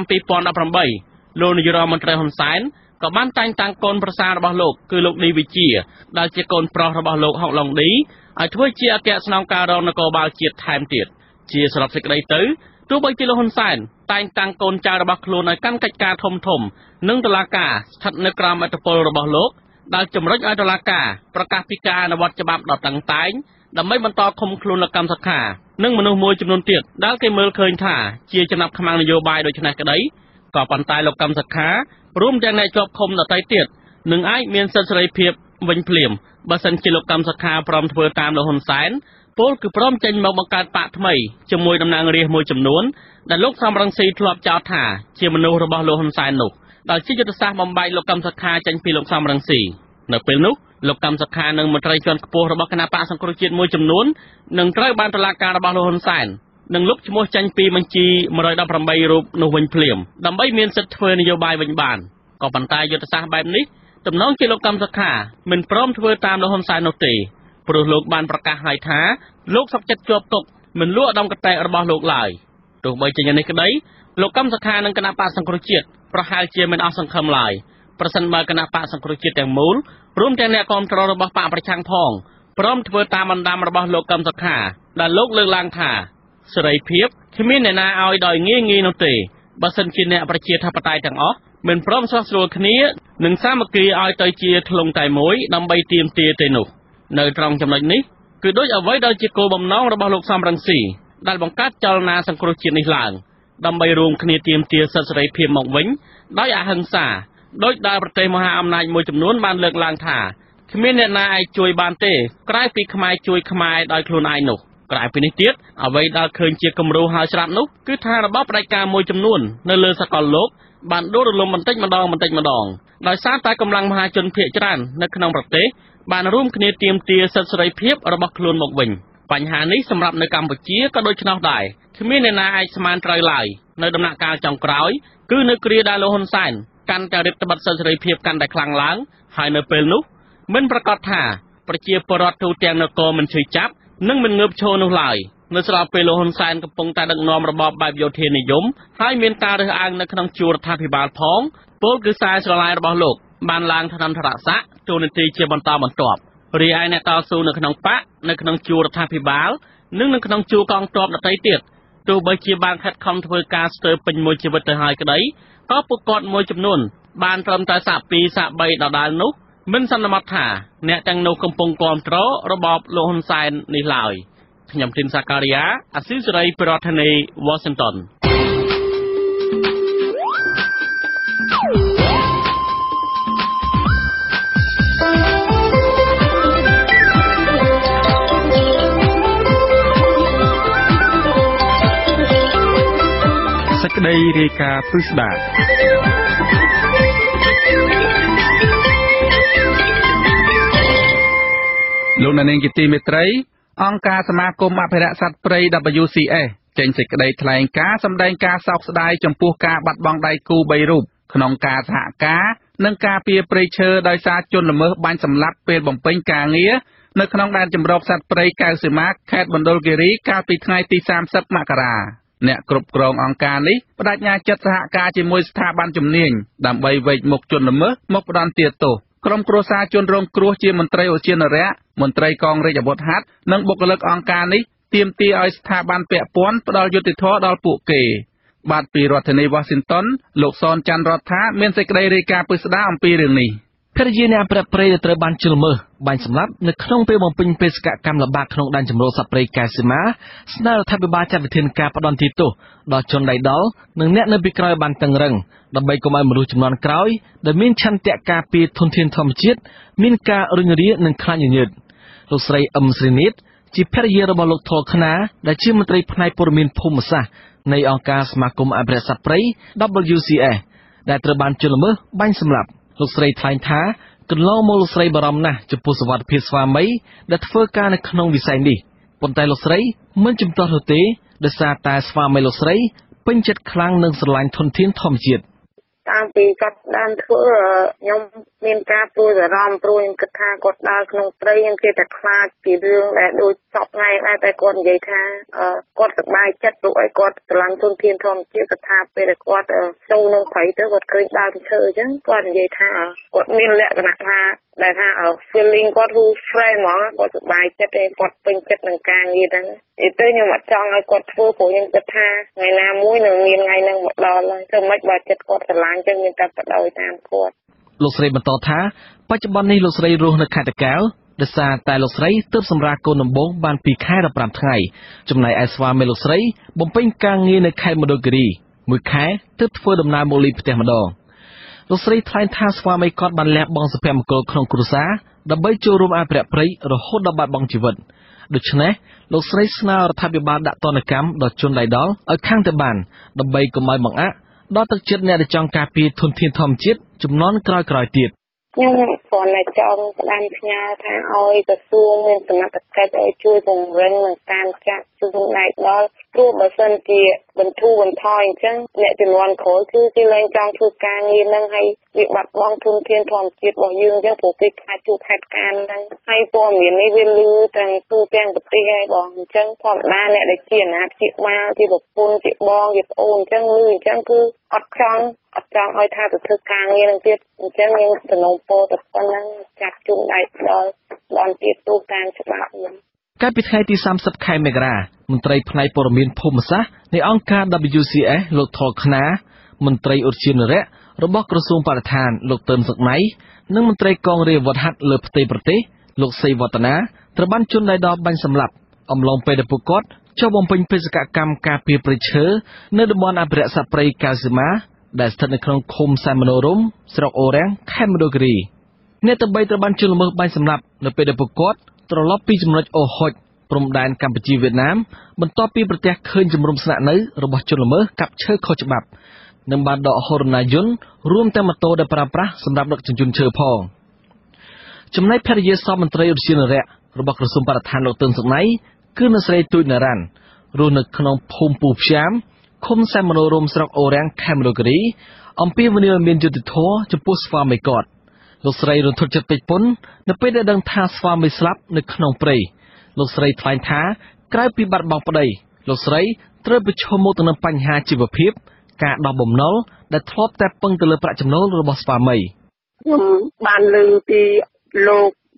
2018លោកនាយករដ្ឋមន្ត្រីហ៊ុនសែនក៏បានតែងតាំងកូនប្រសាររបស់លោកគឺលោកឌីវិជាដែលជាកូនប្រុសរបស់លោកហុកឡុងឌីឲ្យធ្វើជាអគ្គស្នងការរងនគរបាលជាតិថែមទៀតជាសរុបសេចក្តីទៅទោះបីជាលោកហ៊ុនសែនតែងតាំងកូនចៅរបស់ខ្លួនឲ្យកាន់កិច្ចការធំនិងតុលាការស្ថិតនៅក្រោមឥទ្ធិពលរបស់លោកដែលជំរុញឲ្យតុលាការប្រកាសពីការអនុវត្តច្បាប់ដ៏តឹងតែងដើម្បីបន្តឃុំខ្លួនលោកកម្មសខានិងមនុស្សមួយចំនួនទៀតដែលគេមើលឃើញថាជាចំណាប់ខ្មាំងនយោបាយដូចនេះក្តីក៏ប៉ុន្តែលោកកម្មសខារួមទាំងអ្នកជាប់ឃុំដទៃទៀតនឹងអាចមានសិទ្ធិសេរីភាពវិញភ្លាមបើសិនជាលោកកម្មសខាព្រមធ្វើតាមលោកហ៊ុនសែនពលគឺព្រមចេញមកបង្កើតបកថ្មីជាមួយតំណាងរាស្ត្រមួយចំនួនដែលលោកសំរងស៊ីធ្លាប់ចោទថាជាមនុស្សរបស់លោកហ៊ុនសែននោះដែលជាយុទ្ធសាស្ត្របំបែកលោកកម្មសខាចេញពីលោកសំរងស៊ីនៅពេលនោះលោកកម្មសខានិងមន្ត្រីជាន់ខ្ពស់របស់គណៈបកសង្គ្រោះជាតិមួយចំនួននឹងត្រូវបានតុលាការរបស់លោកហ៊ុនសែននឹងលុបឈ្មោះចេញពីបញ្ជី118រូបនោះវិញភ្លាមដើម្បីមានសិទ្ធិធ្វើនយោបាយវិញបានក៏ប៉ុន្តែយុទ្ធសាស្ត្របែបនេះទំនងជាលោកកម្មសខាមិនព្រមធ្វើតាមលោកហ៊ុនសែននោះទេព្រោះលោកបានប្រកាសហើយថាលោកសុខចិត្តជាប់គុកមិនលួចឧត្តមកតេរបស់លោកឡើយទោះបីជាយ៉ាងនេះក្តីលោកកម្មសខានិងគណៈបកសង្គ្រោះជាតិប្រហែលជាមិនអស់សង្ឃឹមឡើយប្រសិនបើគណៈបកសង្គ្រោះជាតិទាំងមូលរួមទាំងអ្នកគាំទ្ររបស់បកប្រឆាំងផងព្រមធ្វើតាមបណ្ដាំរបស់លោកកម្មសខាដែលលោកលើកឡើងថាសេរីភាពគ្មានអ្នកណាឲ្យដោយងាយនោះទេបើសិនជាអ្នកប្រជាធិបតេយ្យទាំងអស់មិនព្រមស្វះស្រួលគ្នានិងសាមគ្គីឲ្យទៅជាធ្លុងតែមួយដើម្បីទាមទារទេនោះនៅត្រង់ចំណុចនេះគឺដូចអ្វីដែលជាគោលបំណងរបស់លោកសំរងស៊ីដែលបង្កើតចលនាសង្គ្រោះជាតិនេះឡើងដើម្បីរួមគ្នាទាមទារសិទ្ធិសេរីភាពមកវិញដោយអហិង្សាដោយដែលប្រទេសមហាអំណាចមួយចំនួនបានលើកឡើងថាគ្មានអ្នកណាអាចជួយបានទេក្រៅពីខ្មែរជួយខ្មែរដោយខ្លួនឯងនោះក្រៅពីនេះទៀតអ្វីដែលឃើញជាគំរូហើយស្រាប់នោះគឺថារបបផ្ដាច់ការមួយចំនួននៅលើសកលលោកបានដួលរលំបន្តិចម្ដងដោយសារតែកម្លាំងមហាជនភាគច្រើននៅក្នុងប្រទេសបានរួមគ្នាទាមទារសិទ្ធិសេរីភាពរបស់ខ្លួនមកវិញបញ្ហានេះសម្រាប់នៅកម្ពុជាក៏ដូចនោះដែរគ្មានអ្នកណាអាចស្មានត្រូវឡើយនៅដំណាក់កាលចុងក្រោយគឺនៅគ្រាដែលលោកហ៊ុនសែនកាន់តែរិទ្ធបិទសិទ្ធិសេរីភាពកាន់តែខ្លាំងឡើងហើយនៅពេលនោះមិនប្រកាសថាប្រជាពលរដ្ឋទូទាំងនគរមិនឈឺចាប់និងមិនងើបឈរនោះឡើយនៅស្របពេលលោកហ៊ុនសែនកំពុងតែដឹកនាំរបបបែបយោធានិយមហើយមានការរើសអើងនៅក្នុងជួររដ្ឋាភិបាលផងពលគឺខ្សែស្រឡាយរបស់លោកបានឡើងឋានន្តរស័ក្តិទូនាទីជាបន្តបន្ទាប់រីឯអ្នកតស៊ូនៅក្នុងបកនៅក្នុងជួររដ្ឋាភិបាលនិងនៅក្នុងជួរកងទ័ពដទៃទៀតទោះបីជាបានខិតខំធ្វើការស្ទើរពេញមួយជីវិតទៅហើយក្តីក៏ពួកគាត់មួយចំនួនបានត្រឹមតែសាក់2សាក់3ដដែលនោះមិនសន្មត់ថាអ្នកទាំងនោះកំពុងគាំទ្ររបបលោកហ៊ុនសែននេះឡើយខ្ញុំទីនសាការីយ៉ាអាស៊ីសេរីប្រធានាធិបតី Washington សេចក្តីរាយការណ៍ពិស្ដាលោកអ្នកនាងជាទីមេត្រីអង្គការសមាគមអភិរក្សសត្វព្រៃ WCS ចេញសេចក្តីថ្លែងការណ៍សម្ដែងការសោកស្ដាយចំពោះការបាត់បង់ដៃគូ3រូបក្នុងការសហការនិងការពារព្រៃឈើដោយសារជនល្មើសបាញ់សម្លាប់ពេលបំពេញការងារនៅក្នុងដែនជម្រកសត្វព្រៃកែវសីមាខេត្តមណ្ឌលគិរីកាលពីថ្ងៃទី30មករាអ្នកគ្រប់គ្រងអង្គការនេះបដិញ្ញាចិត្តសហការជាមួយស្ថាប័នជំនាញដើម្បីវេកមុខជនល្មើសមកផ្ដន្ទាទោសក្រុមគ្រួសារជនរងគ្រោះជាមន្ត្រីឧទ្យានុរក្សមន្ត្រីកងរាជអាវុធហត្ថនិងបុគ្គលិកអង្គការនេះទាមទារឲ្យស្ថាប័នពាក់ព័ន្ធផ្ដល់យុត្តិធម៌ដល់ពួកគេបាទពីរដ្ឋធានី Washington លោកសនច័ន្ទរដ្ឋាមានសេចក្តីរាយការណ៍ពិស្ដារអំពីរឿងនេះភរិយាអ្នកប្រព្រឹត្តត្រូវបានជិលមើលបាញ់សម្លាប់នៅក្នុងពេលបំពេញបេសកកម្មលំបាកក្នុងដែនជម្រកសត្វព្រៃកែវសីមាស្នើរដ្ឋាភិបាលចាត់វិធានការផ្ដន្ទាទោសដល់ជនដៃដល់និងអ្នកនៅពីក្រោយបានតឹងរឹងដើម្បីកុំឲ្យមនុស្សជំនាន់ក្រោយដែលមានឆន្ទៈការពារធនធានធម្មជាតិមានការរុញរានិងខ្លាចញញើតលោកស្រីអឹមស្រីនីតជាភរិយារបស់លោកថុលខ្នាដែលជាមន្ត្រីផ្នែកព័ត៌មានភូមិសាស្ត្រនៃអង្គការសមាគមអភិរក្សសត្វព្រៃ WCS ដែលត្រូវបានជិលមើលបាញ់សម្លាប់លោកស្រីថ្លែងថាកន្លងមកលោកស្រីបារម្ភណាស់ចំពោះសុវត្ថិភាពស្វាមីដែលធ្វើការនៅក្នុងវិស័យនេះប៉ុន្តែលោកស្រីមិនជំទាស់នោះទេដោយសារតែស្វាមីលោកស្រីពេញចិត្តខ្លាំងនឹងស្រឡាញ់ធនធានធម្មជាតិតាំងពីគាត់ដើមធ្វើខ្ញុំមានការព្រួយបារម្ភព្រួយគិតថាគាត់ដើរក្នុងព្រៃខ្ញុំគេតែខ្លាចពីរឿងដែលដូចសពថ្ងៃដែរតែគាត់និយាយថាគាត់សប្បាយចិត្តព្រោះឲ្យគាត់ស្រឡាញ់ធនធានធម្មជាតិគាត់ថាពេលដែលគាត់ចូលក្នុងព្រៃទៅគាត់ឃើញដើមឈើអញ្ចឹងគាត់និយាយថាគាត់មានលក្ខណៈថាដែលថា feeling គាត់ fresh ហ្មងគាត់សប្បាយចិត្តទេគាត់ពេញចិត្តនឹងការងារហ្នឹងទៅខ្ញុំអត់ចង់ឲ្យគាត់ធ្វើព្រោះខ្ញុំគិតថាថ្ងៃណាមួយនឹងមានថ្ងៃហ្នឹងមកដល់ហើយទៅមិនបើចិត្តគាត់ស្រឡាញ់ចឹងមានតែបដ ដោយតាមគាត់លោកស្រីបន្តថាបច្ចុប្បន្ននេះលោកស្រីរស់នៅខេត្តតាកែវដោយសារតែលោកស្រីទើបសម្រាលកូនដំបូងបាន2ខែ15ថ្ងៃចំណែកឯស្វាមីលោកស្រីបំពេញការងារនៅខេត្តមណ្ឌលគិរី1ខែទើបធ្វើដំណើរមកលេងផ្ទះម្ដងលោកស្រីថ្លែងថាស្វាមីគាត់បានលះបង់សុភមង្គលក្នុងគ្រួសារដើម្បីចូលរួមអភិរក្សព្រៃរហូតដល់បាត់បង់ជីវិតដូច្នេះលោកស្រីស្នើរដ្ឋាភិបាលដាក់ទណ្ឌកម្មដល់ជនដៃដល់ឲ្យខាងទៅបានដើម្បីកុំឲ្យបង្អាក់ដល់ទឹកចិត្តអ្នកដែលចង់ការពារធនធានធម្មជាតិជំនាន់ក្រោយៗទៀតខ្ញុំគ្រាន់តែចង់ផ្ដាំផ្ញើថាឲ្យក្រសួងមានសមត្ថកិច្ចឲ្យជួយពង្រឹងនិងតាមចាត់ជំនឿដល់ព្រោះបើសិនជាបន្ធូរបន្ថយអញ្ចឹងអ្នកជំនាន់ក្រោយគឺគេលែងចង់ធ្វើការងារហ្នឹងហើយវាបាត់បង់ធនធានធម្មជាតិរបស់យើងអញ្ចឹងព្រោះគេខ្លាចជួបហេតុការណ៍ហ្នឹងហើយព័ត៌មាននេះវាលឺទាំងទូទាំងប្រទេសហើយបងអញ្ចឹងធម្មតាអ្នកដែលជាអាណាព្យាបាលជាប្រពន្ធជាបងជាប្អូនអញ្ចឹងលឺអញ្ចឹងគឺអត់ចង់ឲ្យថាទៅធ្វើការងារនឹងទៀតអញ្ចឹងយើងសំណូមពរទៅប៉ុណ្ណឹងចាត់ជូនដៃដល់ទៀតទូតាមច្បាប់យើងកាលពីថ្ងៃទី30ខែមករាមន្ត្រីផ្នែកព័ត៌មានភូមិសាស្ត្រនៃអង្គការ WCS លោកថុលខ្នាមន្ត្រីឧទ្យានុរក្សរបស់ក្រសួងបរិស្ថានលោកតឹមសុកណៃនិងមន្ត្រីកងរាជអាវុធហត្ថលើផ្ទៃប្រទេសលោកសីវឌ្ឍនាត្រូវបានជនដៃដល់បាញ់សម្លាប់អំឡុងពេលដែលពួកគាត់ចុះបំពេញបេសកកម្មការពារព្រៃឈើនៅតំបន់អភិរក្សសត្វព្រៃកែវសីមាដែលស្ថិតនៅក្នុងឃុំសែនមនោរម្យស្រុកអូររាំងខេត្តមណ្ឌលគិរីអ្នកទាំង3ត្រូវបានជិលល្មើសបាញ់សម្លាប់នៅពេលដែលពួកគាត់ត្រឡប់ពីចំណុចអូហុចព្រំដែនកម្ពុជាវៀតណាមបន្ទាប់ពីប្រទះឃើញជំរំស្នាក់នៅរបស់ជនល្មើសកាប់ឈើខុសច្បាប់និងបានដកហូររណាយន្តរួមទាំងម៉ូតូដែលប្រើប្រាស់សម្រាប់ដឹកជញ្ជូនឈើផងចំណែកភរិយាសពមន្ត្រីឧទ្យានុរក្សរបស់ក្រសួងបរិស្ថានលោកតឹមសុកណៃគឺអ្នកស្រីទូចណារ៉ាន់រស់នៅក្នុងភូមិពូផ្យាមឃុំសែនមនោរម្យស្រុកអូររាំងខេត្តមណ្ឌលគិរីអំពីវនីមានយុត្តិធម៌ចំពោះស្វាមីគាត់លោកស្រីរន្ធត់ចិត្តពេចពន្ធនៅពេលដែលដឹងថាស្វាមីស្លាប់នៅក្នុងព្រៃលោកស្រីថ្លែងថាក្រៅពីបាត់បង់ប្តីលោកស្រីត្រូវប្រឈមមុខទៅនឹងបញ្ហាជីវភាពការដោះបំណុលដែលធ្លាប់តែពឹងទៅលើប្រាក់ចំណូលរបស់ស្វាមីខ្ញុំបានឮពីលោកថ្នាក់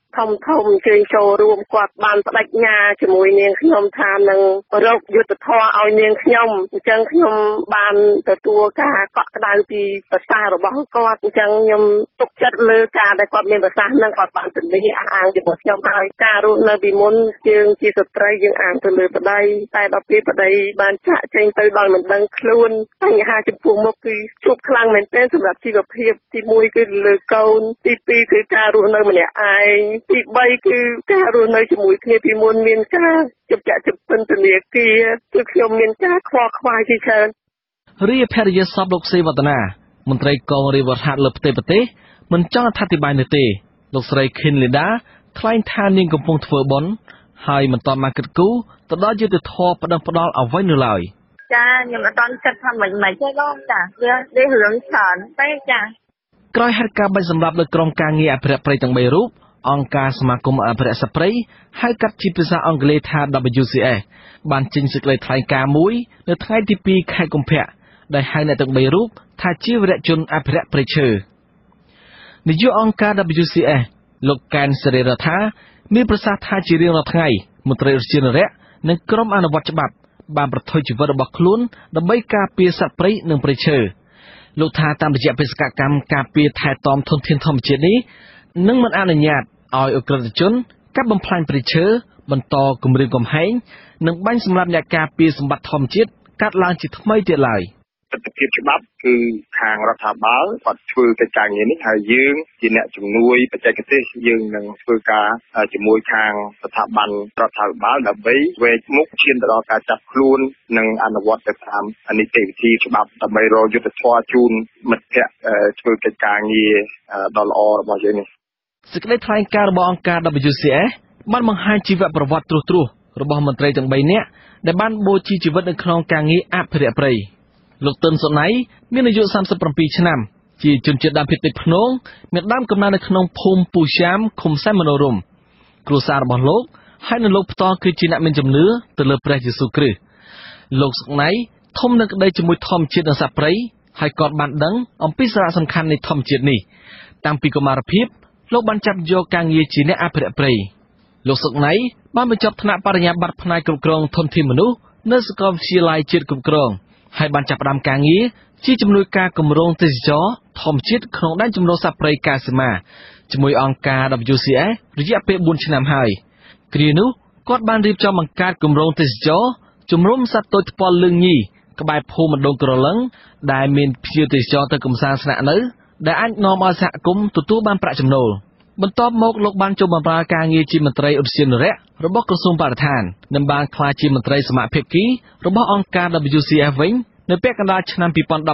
ធំជើងចូលរួមគាត់បានបដិញ្ញាជាមួយនាងខ្ញុំថានឹងរកយុទ្ធធម៌ឲ្យនាងខ្ញុំអញ្ចឹងខ្ញុំបានទទួលការកក់ក្ដៅពីប្រសាសន៍របស់គាត់អញ្ចឹងខ្ញុំទុកចិត្តលើការដែលគាត់មានប្រសាសន៍នឹងគាត់បានទន្លេអះអាងជាមួយខ្ញុំហើយការរស់នៅពីមុនយើងជាស្ត្រីយើងអានទៅលើប្តីតែដល់ពេលប្តីបានចាក់ចេញទៅដោយមិនដឹងខ្លួនបញ្ហាចំពោះមុខគឺជួបខ្លាំងមែនទែនសម្រាប់ជីវភាពទី1គឺលើកូនទី2គឺការរស់នៅម្នាក់ឯងទី3គឺការរស់នៅជាមួយគ្នាពីមុនមានការជំពាក់ជំពិនធនាគារគឺខ្ញុំមានការខ្វល់ខ្វាយជាច្រើនរាជភរិយាសពលោកសេវតនាមន្ត្រីកងរាជវរហត្ថលើផ្ទៃប្រទេសមិនចង់អធិប្បាយនោះទេលោកស្រីខិនលីដាថ្លែងថានាងកំពុងធ្វើបុណ្យហើយមិនទាន់បានគិតគូរទៅដល់យុទ្ធធម៌ប្តឹងផ្ដាល់អ្វីនៅឡើយចាខ្ញុំអត់ទាន់គិតថាមិនទេបងចាវារឿងច្រើនទេចាក្រោយហេតុការណ៍បាញ់សម្លាប់លើក្រុមការងារអភិរក្សព្រៃទាំង3រូបអង្គការសមាគមអភិរក្សសត្វព្រៃហៅកាត់ជាភាសាអង់គ្លេសថា WCS បានចេញសេចក្តីថ្លែងការណ៍មួយនៅថ្ងៃទី2ខែកុម្ភៈដែលហៅអ្នកទាំង3រូបថាជាវីរៈជនអភិរក្សព្រៃឈើនាយកអង្គការ WCS លោកកែនសេរីរដ្ឋាមានប្រសាសន៍ថាជារៀងរាល់ថ្ងៃមន្ត្រីឧទ្យានុរក្សនិងក្រុមអនុវត្តច្បាប់បានប្រថុយជីវិតរបស់ខ្លួនដើម្បីការពារសត្វព្រៃនិងព្រៃឈើលោកថាតាមរយៈបេសកកម្មការពារថែទាំធនធានធម្មជាតិនេះនឹងមិនអនុញ្ញាតឲ្យអក្រិតជនកាប់បំផ្លាញព្រៃឈើបន្តគំរាមកំហែងនិងបាញ់សម្លាប់អ្នកការពារសម្បត្តិធម្មជាតិកាត់ឡើងជាថ្មីទៀតឡើយទស្សនវិជ្ជាច្បាប់គឺខាងរដ្ឋាភិបាលគាត់ធ្វើកិច្ចការងារនេះហើយយើងជាអ្នកជំនួយបច្ចេកទេសយើងនឹងធ្វើការជាមួយខាងស្ថាប័នរដ្ឋាភិបាលដើម្បីវែកមុខឈានទៅដល់ការចាប់ខ្លួននិងអនុវត្តទៅតាមនីតិវិធីច្បាប់ដើម្បីរកយុត្តិធម៌ជូនមិត្តភ័ក្តិធ្វើកិច្ចការងារដ៏ល្អរបស់យើងនេះសេចក្តីថ្លែងការណ៍របស់អង្គការ WCS បានបង្ហាញជីវប្រវត្តិត្រួសត្រាសរបស់មន្ត្រីទាំង3នាក់ដែលបានបូជាជីវិតនៅក្នុងការងារអភិរក្សព្រៃលោកទិនសុណៃមានអាយុ37ឆ្នាំជាជនជាតិដើមភាគតិចភ្នងមានដើមកំណើតនៅក្នុងភូមិពូសាមឃុំសែនមនោរម្យគ្រួសាររបស់លោកហើយនៅលោកផ្ទាល់គឺជាអ្នកមានជំនឿទៅលើព្រះយេស៊ូវគ្រីស្ទលោកសុណៃធំនឹងក្តីជាមួយធម្មជាតិនិងសត្វព្រៃហើយគាត់បានដឹងអំពីសារៈសំខាន់នៃធម្មជាតិនេះតាំងពីកុមារភាពលោកបានចាប់យកការងារជាអ្នកអភិរក្សព្រៃលោកសុណៃបានបញ្ចប់ថ្នាក់បរិញ្ញាបត្រផ្នែកគ្រប់គ្រងធនធានមនុស្សនៅសាកលវិទ្យាល័យជាតិគ្រប់គ្រងហើយបានចាប់ផ្ដើមការងារជាជំនួយការគម្រោងទេសចរធម្មជាតិក្នុងដែនជម្រកសត្វព្រៃកាស៊ីម៉ាជាមួយអង្គការ WCS រយៈពេល4ឆ្នាំហើយគ្រានោះគាត់បានរៀបចំបង្កើតគម្រោងទេសចរជំរុំសត្វតូចថ្ពាល់លឿងញីក្បែរភូមិម្ដងក្រឡឹងដែលមានភ្ញៀវទេសចរទៅកម្សាន្តស្នាក់នៅដែលអាចនាំឲ្យសហគមន៍ទទួលបានប្រាក់ចំណូលបន្ទាប់មកលោកបានចូលបម្រើការងារជាមន្ត្រីឧទ្យានុរក្សរបស់ក្រសួងបរិស្ថាននិងបានក្លាយជាមន្ត្រីសមាភិកីរបស់អង្គការ WCS វិញនៅពាក់កណ្ដាលឆ្នាំ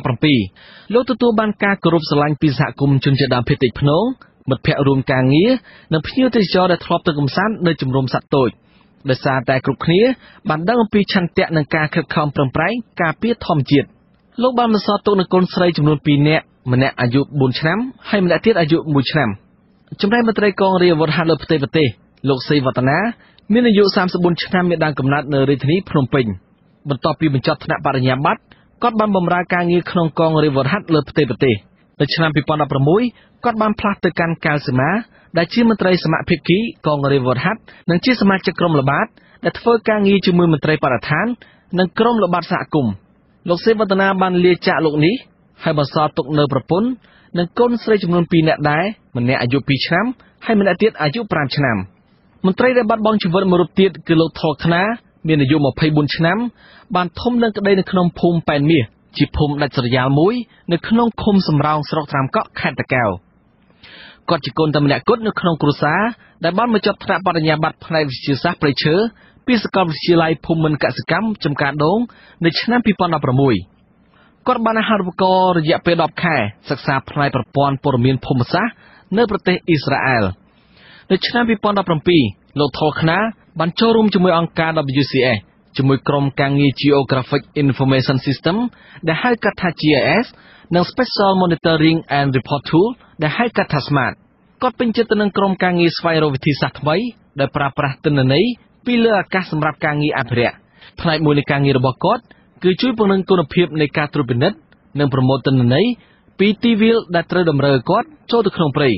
2017លោកទទួលបានការគោរពស្រឡាញ់ពីសហគមន៍ជនជាតិដើមភាគតិចភ្នងមិត្តភ័ក្តិរួមការងារនិងភ្ញៀវទេសចរដែលធ្លាប់ទៅកម្សាន្តនៅជំរំសត្វតូចដោយសារតែគ្រប់គ្នាបានដឹងអំពីឆន្ទៈនិងការខិតខំប្រឹងប្រែងការពារធម្មជាតិលោកបានបន្សល់ទុកនូវកូនស្រីចំនួន2នាក់ម្នាក់អាយុ4ឆ្នាំហើយម្នាក់ទៀតអាយុ1ឆ្នាំចំណែកមន្ត្រីកងរាជអាវុធហត្ថលើផ្ទៃប្រទេសលោកសេវតនាមានអាយុ34ឆ្នាំមានដើមកំណើតនៅរាជធានីភ្នំពេញបន្ទាប់ពីបញ្ចប់ថ្នាក់បរិញ្ញាបត្រគាត់បានបម្រើការងារក្នុងកងរាជអាវុធហត្ថលើផ្ទៃប្រទេសនៅឆ្នាំ2016គាត់បានផ្លាស់ទៅកាន់កាល់សីមាដែលជាមន្ត្រីសមាភិកីកងរាជអាវុធហត្ថនិងជាសមាជិកក្រុមល្បាតដែលធ្វើការងារជាមួយមន្ត្រីបរិស្ថាននិងក្រុមល្បាតសហគមន៍លោកសេវតនាបានលាចាកលោកនេះហើយបន្សល់ទុកនៅប្រពន្ធនិងកូនស្រីចំនួន2នាក់ដែរម្នាក់អាយុ2ឆ្នាំហើយម្នាក់ទៀតអាយុ5ឆ្នាំមន្ត្រីដែលបាត់បង់ជីវិតមួយរូបទៀតគឺលោកថលខ្នាមានអាយុ24ឆ្នាំបានធំនឹងក្តីនៅក្នុងភូមិប៉ែនមាសជាភូមិដាច់ស្រយាលមួយនៅក្នុងឃុំសំរោងស្រុកត្រាំកក់ខេត្តតាកែវគាត់ជាកូនតែម្នាក់គត់នៅក្នុងគ្រួសារដែលបានបញ្ចប់ថ្នាក់បរិញ្ញាបត្រផ្នែកវិទ្យាសាស្ត្រព្រៃឈើពីសាកលវិទ្យាល័យភូមិន្ទកសិកម្មចំការដូងនៅឆ្នាំ2016គាត់បានអាហារូបករណ៍រយៈពេល10ខែសិក្សាផ្នែកប្រព័ន្ធព័ត៌មានភូមិសាស្ត្រនៅប្រទេសអ៊ីស្រាអែលនៅឆ្នាំ2017លោកថលខ្នាបានចូលរួមជាមួយអង្គការ WCS ជាមួយក្រុមការងារ Geographic Information System ដែលហៅកាត់ថា GIS និង Special Monitoring and Report Tool ដែលហៅកាត់ថា SMART គាត់ពេញចិត្តទៅនឹងក្រុមការងារស្វែងរកវិធីសាស្ត្រថ្មីដែលប្រើប្រាស់ទិន្នន័យពីលើអាកាសសម្រាប់ការងារអភិរក្សផ្នែកមួយនៃការងាររបស់គាត់គឺជួយពង្រឹងគុណភាពនៃការត្រួតពិនិត្យនិងប្រមូលទិន្នន័យពីទីវាលដែលត្រូវតម្រូវគាត់ចូលទៅក្នុងព្រៃ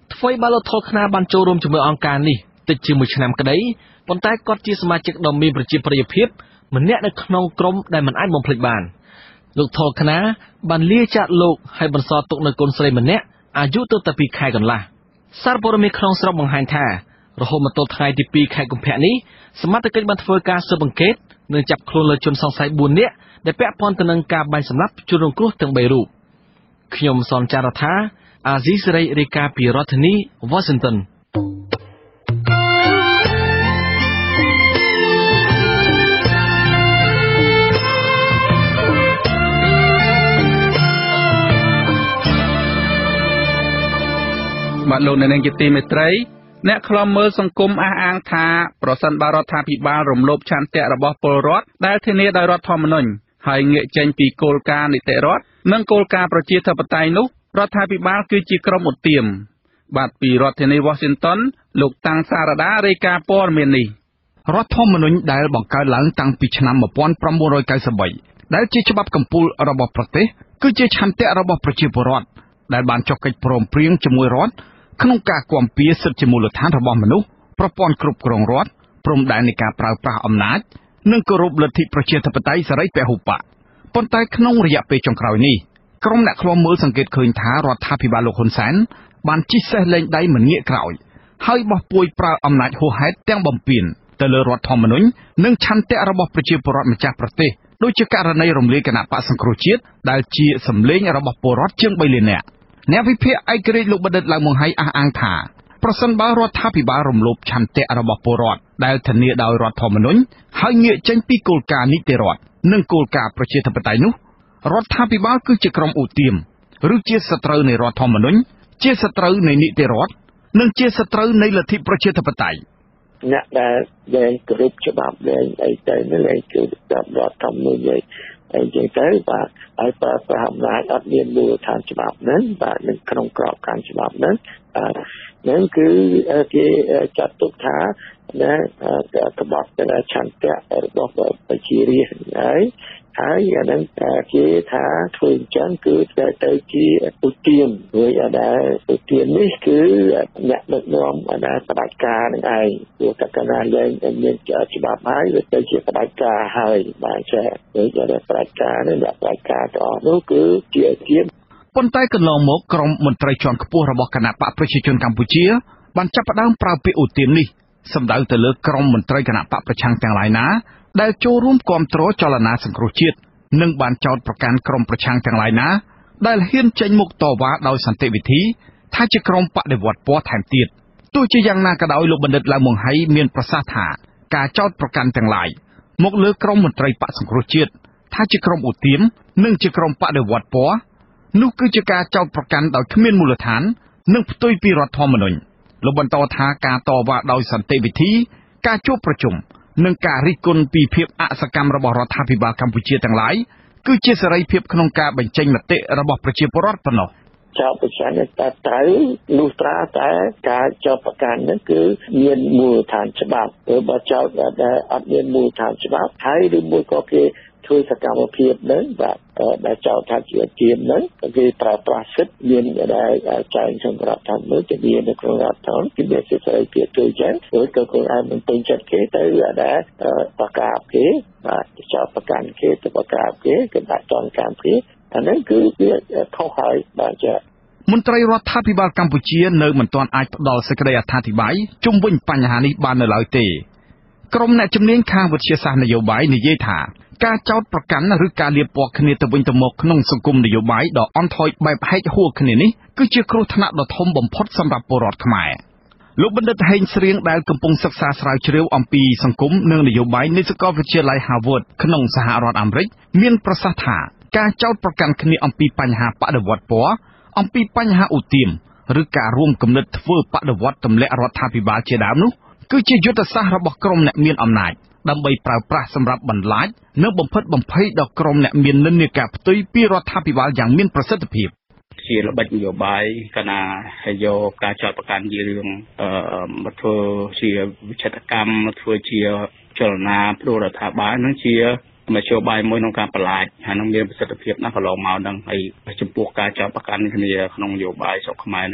ថ្មីបើលោកថលខ្នាបានចូលរួមជាមួយអង្គការនេះតិចជាមួយឆ្នាំក្តីប៉ុន្តែគាត់ជាសមាជិកដ៏មានប្រជាប្រិយភាពម្នាក់នៅក្នុងក្រុមដែលមិនអាចបំភ្លេចបានលោកថលខ្នាបានលាចាកលោកហើយបន្សល់ទុកនៅកូនស្រីម្នាក់អាយុទៅតែ2 ខែកន្លះសារព័ត៌មានក្នុងស្រុកបង្ហាញថារហូតមកទល់ថ្ងៃទី2 ខែកុម្ភៈនេះសមត្ថកិច្ចបានធ្វើការស៊ើបអង្កេតនិងចាប់ខ្លួនលើជនសង្ស័យ4នាក់ដែលពាក់ព័ន្ធទៅនឹងការបាញ់សម្លាប់ជនរងគ្រោះទាំង3រូបខ្ញុំសនចាររថាអាស៊ីសេរីរាយការណ៍ពីរដ្ឋធានី Washington បាទលោកអ្នកនាងជាទីមេត្រីអ្នកខ្លំមើលសង្គមអះអាងថាប្រសិនបើរដ្ឋាភិបាលរំលោភឆន្ទៈរបស់ពលរដ្ឋដែលធានាដោយរដ្ឋធម្មនុញ្ញហើយងាកចេញពីគោលការណ៍នីតិរដ្ឋនិងគោលការណ៍ប្រជាធិបតេយ្យនោះរដ្ឋាភិបាលគឺជាក្រុមឧទាមបាទពីរដ្ឋធានី Washington លោកតាំងសារដារាយការណ៍ព័ត៌មាននេះរដ្ឋធម្មនុញ្ញដែលបង្កើតឡើងតាំងពីឆ្នាំ1993ដែលជាច្បាប់កំពូលរបស់ប្រទេសគឺជាឆន្ទៈរបស់ប្រជាពលរដ្ឋដែលបានចុះកិច្ចព្រមព្រៀងជាមួយរដ្ឋក្នុងការគាំពៀសិទ្ធិជាមូលដ្ឋានរបស់មនុស្សប្រព័ន្ធគ្រប់គ្រងរដ្ឋព្រំដែននៃការប្រើប្រាស់អំណាចនិងគោរពលទ្ធិប្រជាធិបតេយ្យសេរីពហុបកប៉ុន្តែក្នុងរយៈពេលចុងក្រោយនេះក្រុមអ្នកឃ្លាំមើលសង្កេតឃើញថារដ្ឋាភិបាលលោកហ៊ុនសែនបានជិះសេះលែងដៃមិនងាកក្រោយហើយបោះពួយប្រើអំណាចហួសហេតុទាំងបំពេញទៅលើរដ្ឋធម្មនុញ្ញនិងឆន្ទៈរបស់ប្រជាពលរដ្ឋម្ចាស់ប្រទេសដូចជាករណីរំលាយគណៈបក្សសង្គ្រោះជាតិដែលជាសម្លេងរបស់ពលរដ្ឋជាង3លាននាក់អ្នកវិភាគឯករាជ្យលោកបណ្ឌិតឡើងមង្ហៃអះអាងថាប្រសិនបើរដ្ឋាភិបាលរំលោភឆន្ទៈរបស់ពលរដ្ឋដែលធានាដោយរដ្ឋធម្មនុញ្ញហើយងាកចេញពីគោលការណ៍នីតិរដ្ឋនិងគោលការណ៍ប្រជាធិបតេយ្យនោះរដ្ឋាភិបាលគឺជាក្រុមឧទាមឬជាសត្រូវនៃរដ្ឋធម្មនុញ្ញជាសត្រូវនៃនីតិរដ្ឋនិងជាសត្រូវនៃលទ្ធិប្រជាធិបតេយ្យអ្នកដែលគោរពច្បាប់ដែលអីទៅនឹងឯងគឺរដ្ឋធម្មនុញ្ញអីចឹងទៅបាទហើយប្រើអំណាចអត់មានមូលដ្ឋានច្បាប់ហ្នឹងបាទនៅក្នុងក្របខ័ណ្ឌច្បាប់ហ្នឹងហ្នឹងគឺគេចាត់ទុកថាណាក្បត់ទៅឆន្ទៈរបស់ប្រជារាស្ត្រហើយអាហ្នឹងគេថាធ្វើអញ្ចឹងគឺទៅជាឧទាមព្រោះដែលឧទាមនេះគឺអ្នកដឹកនាំផ្ដាច់ការនឹងឯងព្រោះតែកណាលែងមានច្បាប់ហើយវាទៅជាផ្ដាច់ការហើយបាទចាព្រោះតែផ្ដាច់ការនេះអ្នកផ្ដាច់ការទាំងអស់នោះគឺជាឧទាមប៉ុន្តែកន្លងមកក្រុមមន្ត្រីជាន់ខ្ពស់របស់គណៈបកប្រជាជនកម្ពុជាបានចាប់ផ្ដើមប្រើពាក្យឧទាមនេះសម្ដៅទៅលើក្រុមមន្ត្រីគណៈបកប្រឆាំងទាំងឡាយណាដែលចូលរួមគាំទ្រចលនាសង្គ្រោះជាតិនិងបានចោទប្រកាន់ក្រុមប្រឆាំងទាំងឡាយណាដែលហ៊ានចេញមុខតវ៉ាដោយសន្តិវិធីថាជាក្រុមបដិវត្តពណ៌ថែមទៀតទោះជាយ៉ាងណាក៏ដោយលោកបណ្ឌិតឡើងមង្ហៃមានប្រសាសន៍ថាការចោទប្រកាន់ទាំងឡាយមកលើក្រុមមន្ត្រីបកសង្គ្រោះជាតិថាជាក្រុមឧទាមនិងជាក្រុមបដិវត្តពណ៌នោះគឺជាការចោទប្រកាន់ដោយគ្មានមូលដ្ឋាននិងផ្ទុយពីរដ្ឋធម្មនុញ្ញលោកបន្តថាការតវ៉ាដោយសន្តិវិធីការជួបប្រជុំនិងការរិះគន់ពីភាពអសកម្មរបស់រដ្ឋាភិបាលកម្ពុជាទាំងឡាយគឺជាសេរីភាពក្នុងការបញ្ចេញមតិរបស់ប្រជាពលរដ្ឋប៉ុណ្ណោះចោទប្រកាន់តែត្រូវលុះត្រាតែការចោទប្រកាន់នោះគឺមានមូលដ្ឋានច្បាប់បើចោទដែលអត់មានមូលដ្ឋានច្បាប់ហើយឬមួយក៏គេធ្វើសកម្មភាពហ្នឹងបាទដែលចោទថាជាទាមហ្នឹងគេប្រើប្រាស់សិទ្ធិមានដែលចែងសម្រាប់ធម្មជាមាននៅក្នុងរដ្ឋធម្មនុញ្ញគឺមានសិទ្ធិសេរីភាពទូចឹងឬក៏ខ្លួនឯងមិនពេញចិត្តគេទៅដែលប្រកាសគេបាទចោទប្រកាន់គេទៅប្រកាសគេគេដាក់ចងកម្មគេអាហ្នឹងគឺវាខុសហើយបាទចាមន្ត្រីរដ្ឋាភិបាលកម្ពុជានៅមិនទាន់អាចផ្ដល់សេចក្តីអត្ថាធិប្បាយជុំវិញបញ្ហានេះបាននៅឡើយទេក្រុមអ្នកជំនាញខាងវិទ្យាសាស្ត្រនយោបាយនិយាយថាការចោទប្រកាន់ឬការលាបពណ៌គ្នាទៅវិញទៅមកក្នុងសង្គមនយោបាយដ៏អន់ថយបែបហែកហួរគ្នានេះគឺជាគ្រោះថ្នាក់ដ៏ធំបំផុតសម្រាប់ពលរដ្ឋខ្មែរលោកបណ្ឌិតហេងស្រៀងដែលកំពុងសិក្សាស្រាវជ្រាវអំពីសង្គមនិងនយោបាយនៅសាកលវិទ្យាល័យ Harvard ក្នុងសហរដ្ឋអាមេរិកមានប្រសាសន៍ថាការចោទប្រកាន់គ្នាអំពីបញ្ហាបដិវត្តពណ៌អំពីបញ្ហាឧទាមឬការរួមគំនិតធ្វើបដិវត្តទម្លាក់រដ្ឋាភិបាលជាដើមនោះគឺជាយុទ្ធសាស្ត្ររបស់ក្រុមអ្នកមានអំណាចដើម្បីប្រើប្រាស់សម្រាប់បន្លាចនិងបំផិតបំភ័យដល់ក្រុមអ្នកមាននិន្នាការផ្ទុយពីរដ្ឋាភិបាលយ៉ាងមានប្រសិទ្ធភាពជាល្បិចនយោបាយកណាយកការចោទប្រកាន់ជារឿងមកធ្វើជាវិចិត្រកម្មមកធ្វើជាចលនាព្រោះរដ្ឋាភិបាលនឹងជាមធ្យោបាយមួយក្នុងការបន្លាចហើយនឹងមានប្រសិទ្ធភាពណាស់កន្លងមកហ្នឹងហើយចំពោះការចោទប្រកាន់គ្នាក្នុងនយោបាយស្រុកខ្មែរនេះ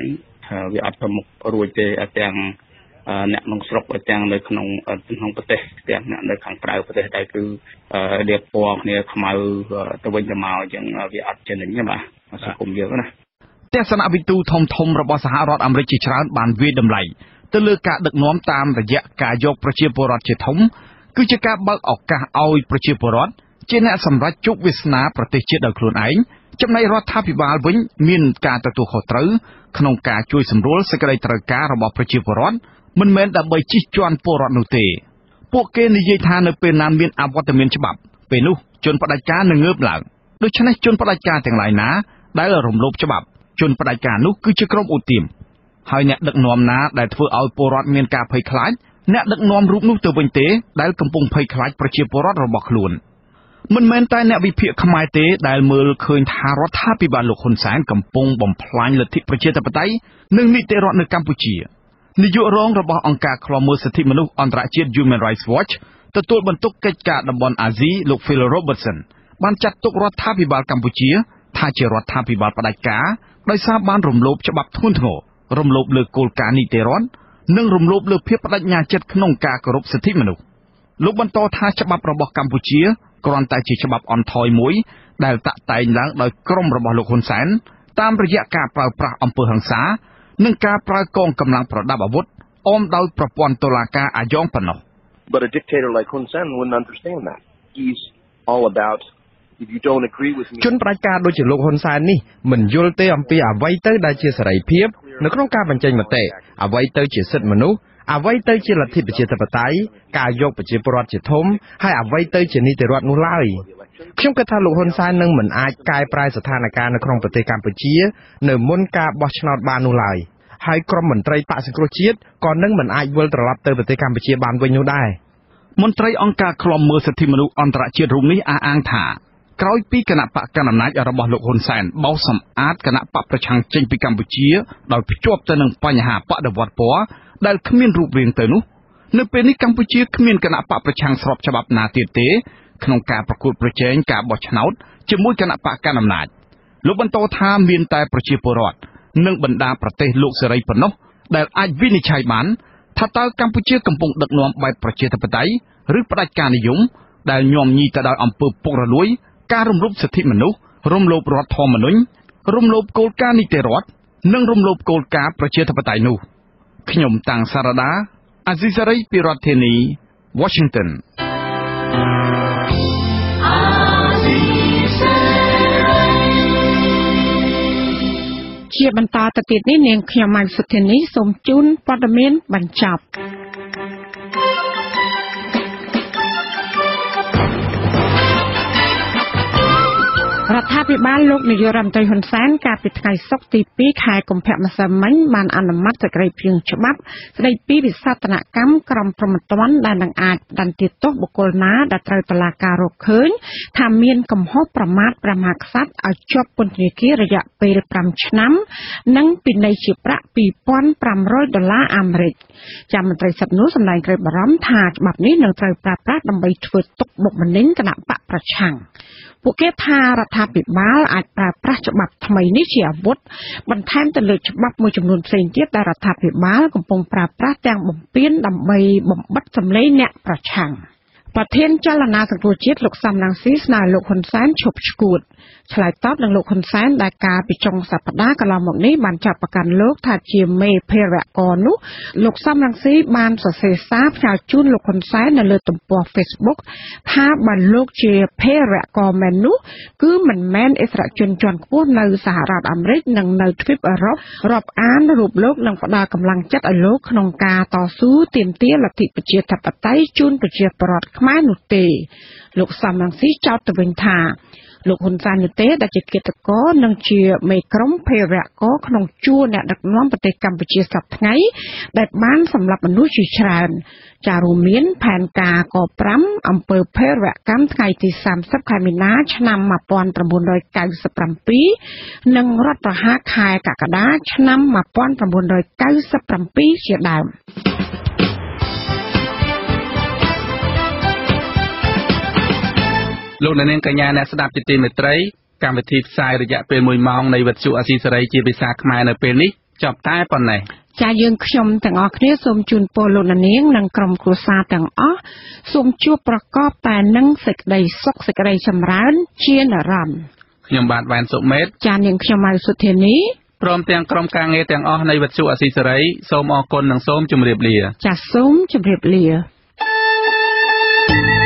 វាអត់ប្រមុខរួចទេទាំងអ្នកក្នុងស្រុកទាំងនៅក្នុងប្រទេសទាំងអ្នកនៅខាងក្រៅប្រទេសដែរគឺរៀបពណ៌គ្នាខ្មៅទៅវិញទៅមកអញ្ចឹងវាអត់ចំណេញទេបាទសង្គមយើងណាទស្សនវិទូធំរបស់សហរដ្ឋអាមេរិកជាច្រើនបានវាយតម្លៃទៅលើការដឹកនាំតាមរយៈការយកប្រជាពលរដ្ឋជាធំគឺជាការបើកឱកាសឲ្យប្រជាពលរដ្ឋជាអ្នកសម្រេចជោគវាសនាប្រទេសជាតិដោយខ្លួនឯងចំណែករដ្ឋាភិបាលវិញមានការទទួលខុសត្រូវក្នុងការជួយសម្រួលសេចក្តីត្រូវការរបស់ប្រជាពលរដ្ឋមិនមែនដើម្បីជិះជាន់ពលរដ្ឋនោះទេពួកគេនិយាយថានៅពេលណាមានអវត្តមានច្បាប់ពេលនោះជនផ្ដាច់ការនឹងងើបឡើងដូច្នេះជនផ្ដាច់ការទាំងឡាយណាដែលរំលោភច្បាប់ជនផ្ដាច់ការនោះគឺជាក្រុមឧទាមហើយអ្នកដឹកនាំណាដែលធ្វើឲ្យពលរដ្ឋមានការភ័យខ្លាចអ្នកដឹកនាំរូបនោះទៅវិញទេដែលកំពុងភ័យខ្លាចប្រជាពលរដ្ឋរបស់ខ្លួនមិនមែនតែអ្នកវិភាគខ្មែរទេដែលមើលឃើញថារដ្ឋាភិបាលលោកហ៊ុនសែនកំពុងបំផ្លាញលទ្ធិប្រជាធិបតេយ្យនិងនីតិរដ្ឋនៅកម្ពុជានាយករងរបស់អង្គការឃ្លាំមើលសិទ្ធិមនុស្សអន្តរជាតិ Human Rights Watch ទទួលបន្ទុកកិច្ចការតំបន់អាស៊ីលោក Phil Robertson បានចាត់ទុករដ្ឋាភិបាលកម្ពុជាថាជារដ្ឋាភិបាលផ្ដាច់ការដោយសារបានរំលោភច្បាប់ធ្ងន់ធ្ងររំលោភលើគោលការណ៍នីតិរដ្ឋនិងរំលោភលើភាពបដិញ្ញាចិត្តក្នុងការគោរពសិទ្ធិមនុស្សលោកបន្តថាច្បាប់របស់កម្ពុជាគ្រាន់តែជាច្បាប់អន់ថយមួយដែលតាក់តែងឡើងដោយក្រុមរបស់លោកហ៊ុនសែនតាមរយៈការប្រើប្រាស់អំពើហិង្សានិងការប្រើកងកម្លាំងប្រដាប់អាវុធអមដោយប្រព័ន្ធតុលាការអាយ៉ងប៉ុណ្ណោះ But a dictator like Hun Sen wouldn't understand that. He's all about if you don't agree with me ជនប្រជាការដូចជាលោកហ៊ុនសែននេះមិនយល់ទេអំពីអ្វីទៅដែលជាសេរីភាពនៅក្នុងការបញ្ចេញមតិអ្វីទៅជាសិទ្ធិមនុស្សអ្វីទៅជាលទ្ធិប្រជាធិបតេយ្យការយកប្រជាពលរដ្ឋជាធំហើយអ្វីទៅជានីតិរដ្ឋនោះឡើយខ្ញុំគិតថាលោកហ៊ុនសែននឹងមិនអាចកែប្រែស្ថានភាពនៅក្នុងប្រទេសកម្ពុជានៅមុនការបោះឆ្នោតបាននោះឡើយហើយក្រុមមន្ត្រីបក្សសង្គ្រោះជាតិក៏នឹងមិនអាចវិលត្រឡប់ទៅប្រទេសកម្ពុជាបានវិញនោះដែរមន្ត្រីអង្គការឃ្លាំមើលសិទ្ធិមនុស្សអន្តរជាតិរូបនេះអះអាងថាក្រោយពីគណៈបកកណ្ដាលអំណាចរបស់លោកហ៊ុនសែនបោសសម្អាតគណៈបកប្រឆាំងចេញពីកម្ពុជាដោយភ្ជាប់ទៅនឹងបញ្ហាបដិវត្តពណ៌ដែលគ្មានរូបរាងទៅនោះនៅពេលនេះកម្ពុជាគ្មានគណៈបកប្រឆាំងស្របច្បាប់ណាទៀតទេក្នុងការប្រកួតប្រជែងការបោះឆ្នោតជាមួយគណៈបកកណ្ដាលអំណាចលោកបន្តថាមានតែប្រជាពលរដ្ឋនិងបណ្ដាប្រទេសលោកសេរីប៉ុណ្ណោះដែលអាចវិនិច្ឆ័យបានថាតើកម្ពុជាកំពុងដឹកនាំបែបប្រជាធិបតេយ្យឬផ្ដាច់ការនិយមដែលញោមញីទៅដោយអំពើពុករលួយការរំលោភសិទ្ធិមនុស្សរំលោភរដ្ឋធម្មនុញ្ញរំលោភគោលការណ៍នីតិរដ្ឋនិងរំលោភគោលការណ៍ប្រជាធិបតេយ្យនោះខ្ញុំតាំងសារ៉ាដាអាស៊ីសេរីពីរដ្ឋធានី Washington ជាបន្តទៅទៀតនេះនាងខ្ញុំម៉ៃសុធានីសូមជូនព័ត៌មានបញ្ចប់រដ្ឋាភិបាលលោកនាយករដ្ឋមន្ត្រីហ៊ុនសែនកាលពីថ្ងៃសុក្រទី2ខែកុម្ភៈម្សិលមិញបានអនុម័តសេចក្តីព្រាងច្បាប់ស្តីពីវិសោធនកម្មក្រមព្រហ្មទណ្ឌដែលនឹងអាចផ្តន្ទាទោសបុគ្គលណាដែលត្រូវតុលាការរកឃើញថាមានកំហុសប្រមាថព្រះមហាក្សត្រឲ្យជាប់ពន្ធនាគាររយៈពេល5ឆ្នាំនិងពិន័យជាប្រាក់$2,500អាមេរិកចាំមន្ត្រីសិទ្ធិនោះសម្ដែងក្តីបារម្ភថាច្បាប់នេះនឹងត្រូវប្រើប្រាស់ដើម្បីធ្វើទុកបុកម្នេញគណៈបកប្រឆាំងពួកគេថារដ្ឋាភិបាលអាចប្រើប្រាស់ច្បាប់ថ្មីនេះជាអាវុធបន្ថែមទៅលើច្បាប់មួយចំនួនផ្សេងទៀតដែលរដ្ឋាភិបាលកំពុងប្រើប្រាស់ទាំងបំពានដើម្បីបំបិទសម្លេងអ្នកប្រឆាំងប្រធានចលនាសង្គ្រោះជាតិលោកសំរងស៊ីស្នើលោកហ៊ុនសែនឈប់ឈួតឆ្លើយតបនឹងលោកហ៊ុនសែនដែលកាលពីចុងសប្តាហ៍កន្លងមកនេះបានចាប់ប្រកាន់លោកថាជាមេភេរវករនោះលោកសំរងស៊ីបានសរសេរសារផ្ញើជូនលោកហ៊ុនសែននៅលើទំព័រ Facebook ថាបើលោកជាភេរវករមែននោះគឺមិនមែនអិសរាជជនជាន់ខ្ពស់នៅសហរដ្ឋអាមេរិកនិងនៅទ្វីបអឺរ៉ុបរាប់អានរូបលោកនឹងផ្ដល់កម្លាំងចិត្តឲ្យលោកក្នុងការតស៊ូទាមទារលទ្ធិប្រជាធិបតេយ្យជូនប្រជាពលរដ្ឋខ្មែរនោះទេលោកសំរងស៊ីចោទទៅវិញថាលោកហ៊ុនសែននោះទេដែលជាគិតកោនិងជាមេក្រុមភេរវករក្នុងជួរអ្នកដឹកនាំប្រទេសកម្ពុជាសប្តាហ៍ថ្ងៃដែលបានសម្លាប់មនុស្សជាច្រើនចារួមមានផែនការក5អំពើភេរវកម្មថ្ងៃទី30ខែមីនាឆ្នាំ1997និងរដ្ឋប្រហារខែកក្កដាឆ្នាំ1997ជាដើមលោកអ្នកនាងកញ្ញាអ្នកស្ដាប់ជាទីមេត្រីកម្មវិធីផ្សាយរយៈពេល1ម៉ោងនៃវិទ្យុអាស៊ីសេរីជាភាសាខ្មែរនៅពេលនេះចប់តែប៉ុណ្ណេះចាយើងខ្ញុំទាំងអស់គ្នាសូមជូនពរលោកនាងនិងក្រុមគ្រួសារទាំងអស់សូមជួបប្រកបតែនឹងសេចក្តីសុខសេចក្តីចម្រើនជានិរន្តរ៍ខ្ញុំបាទវ៉ែនសុមេតចានាងខ្ញុំម៉ៅសុធានីព្រមទាំងក្រុមការងារទាំងអស់នៃវិទ្យុអស៊ីសេរីសូមអរគុណនិងសូមជម្រាបលាចាសូមជម្រាបលា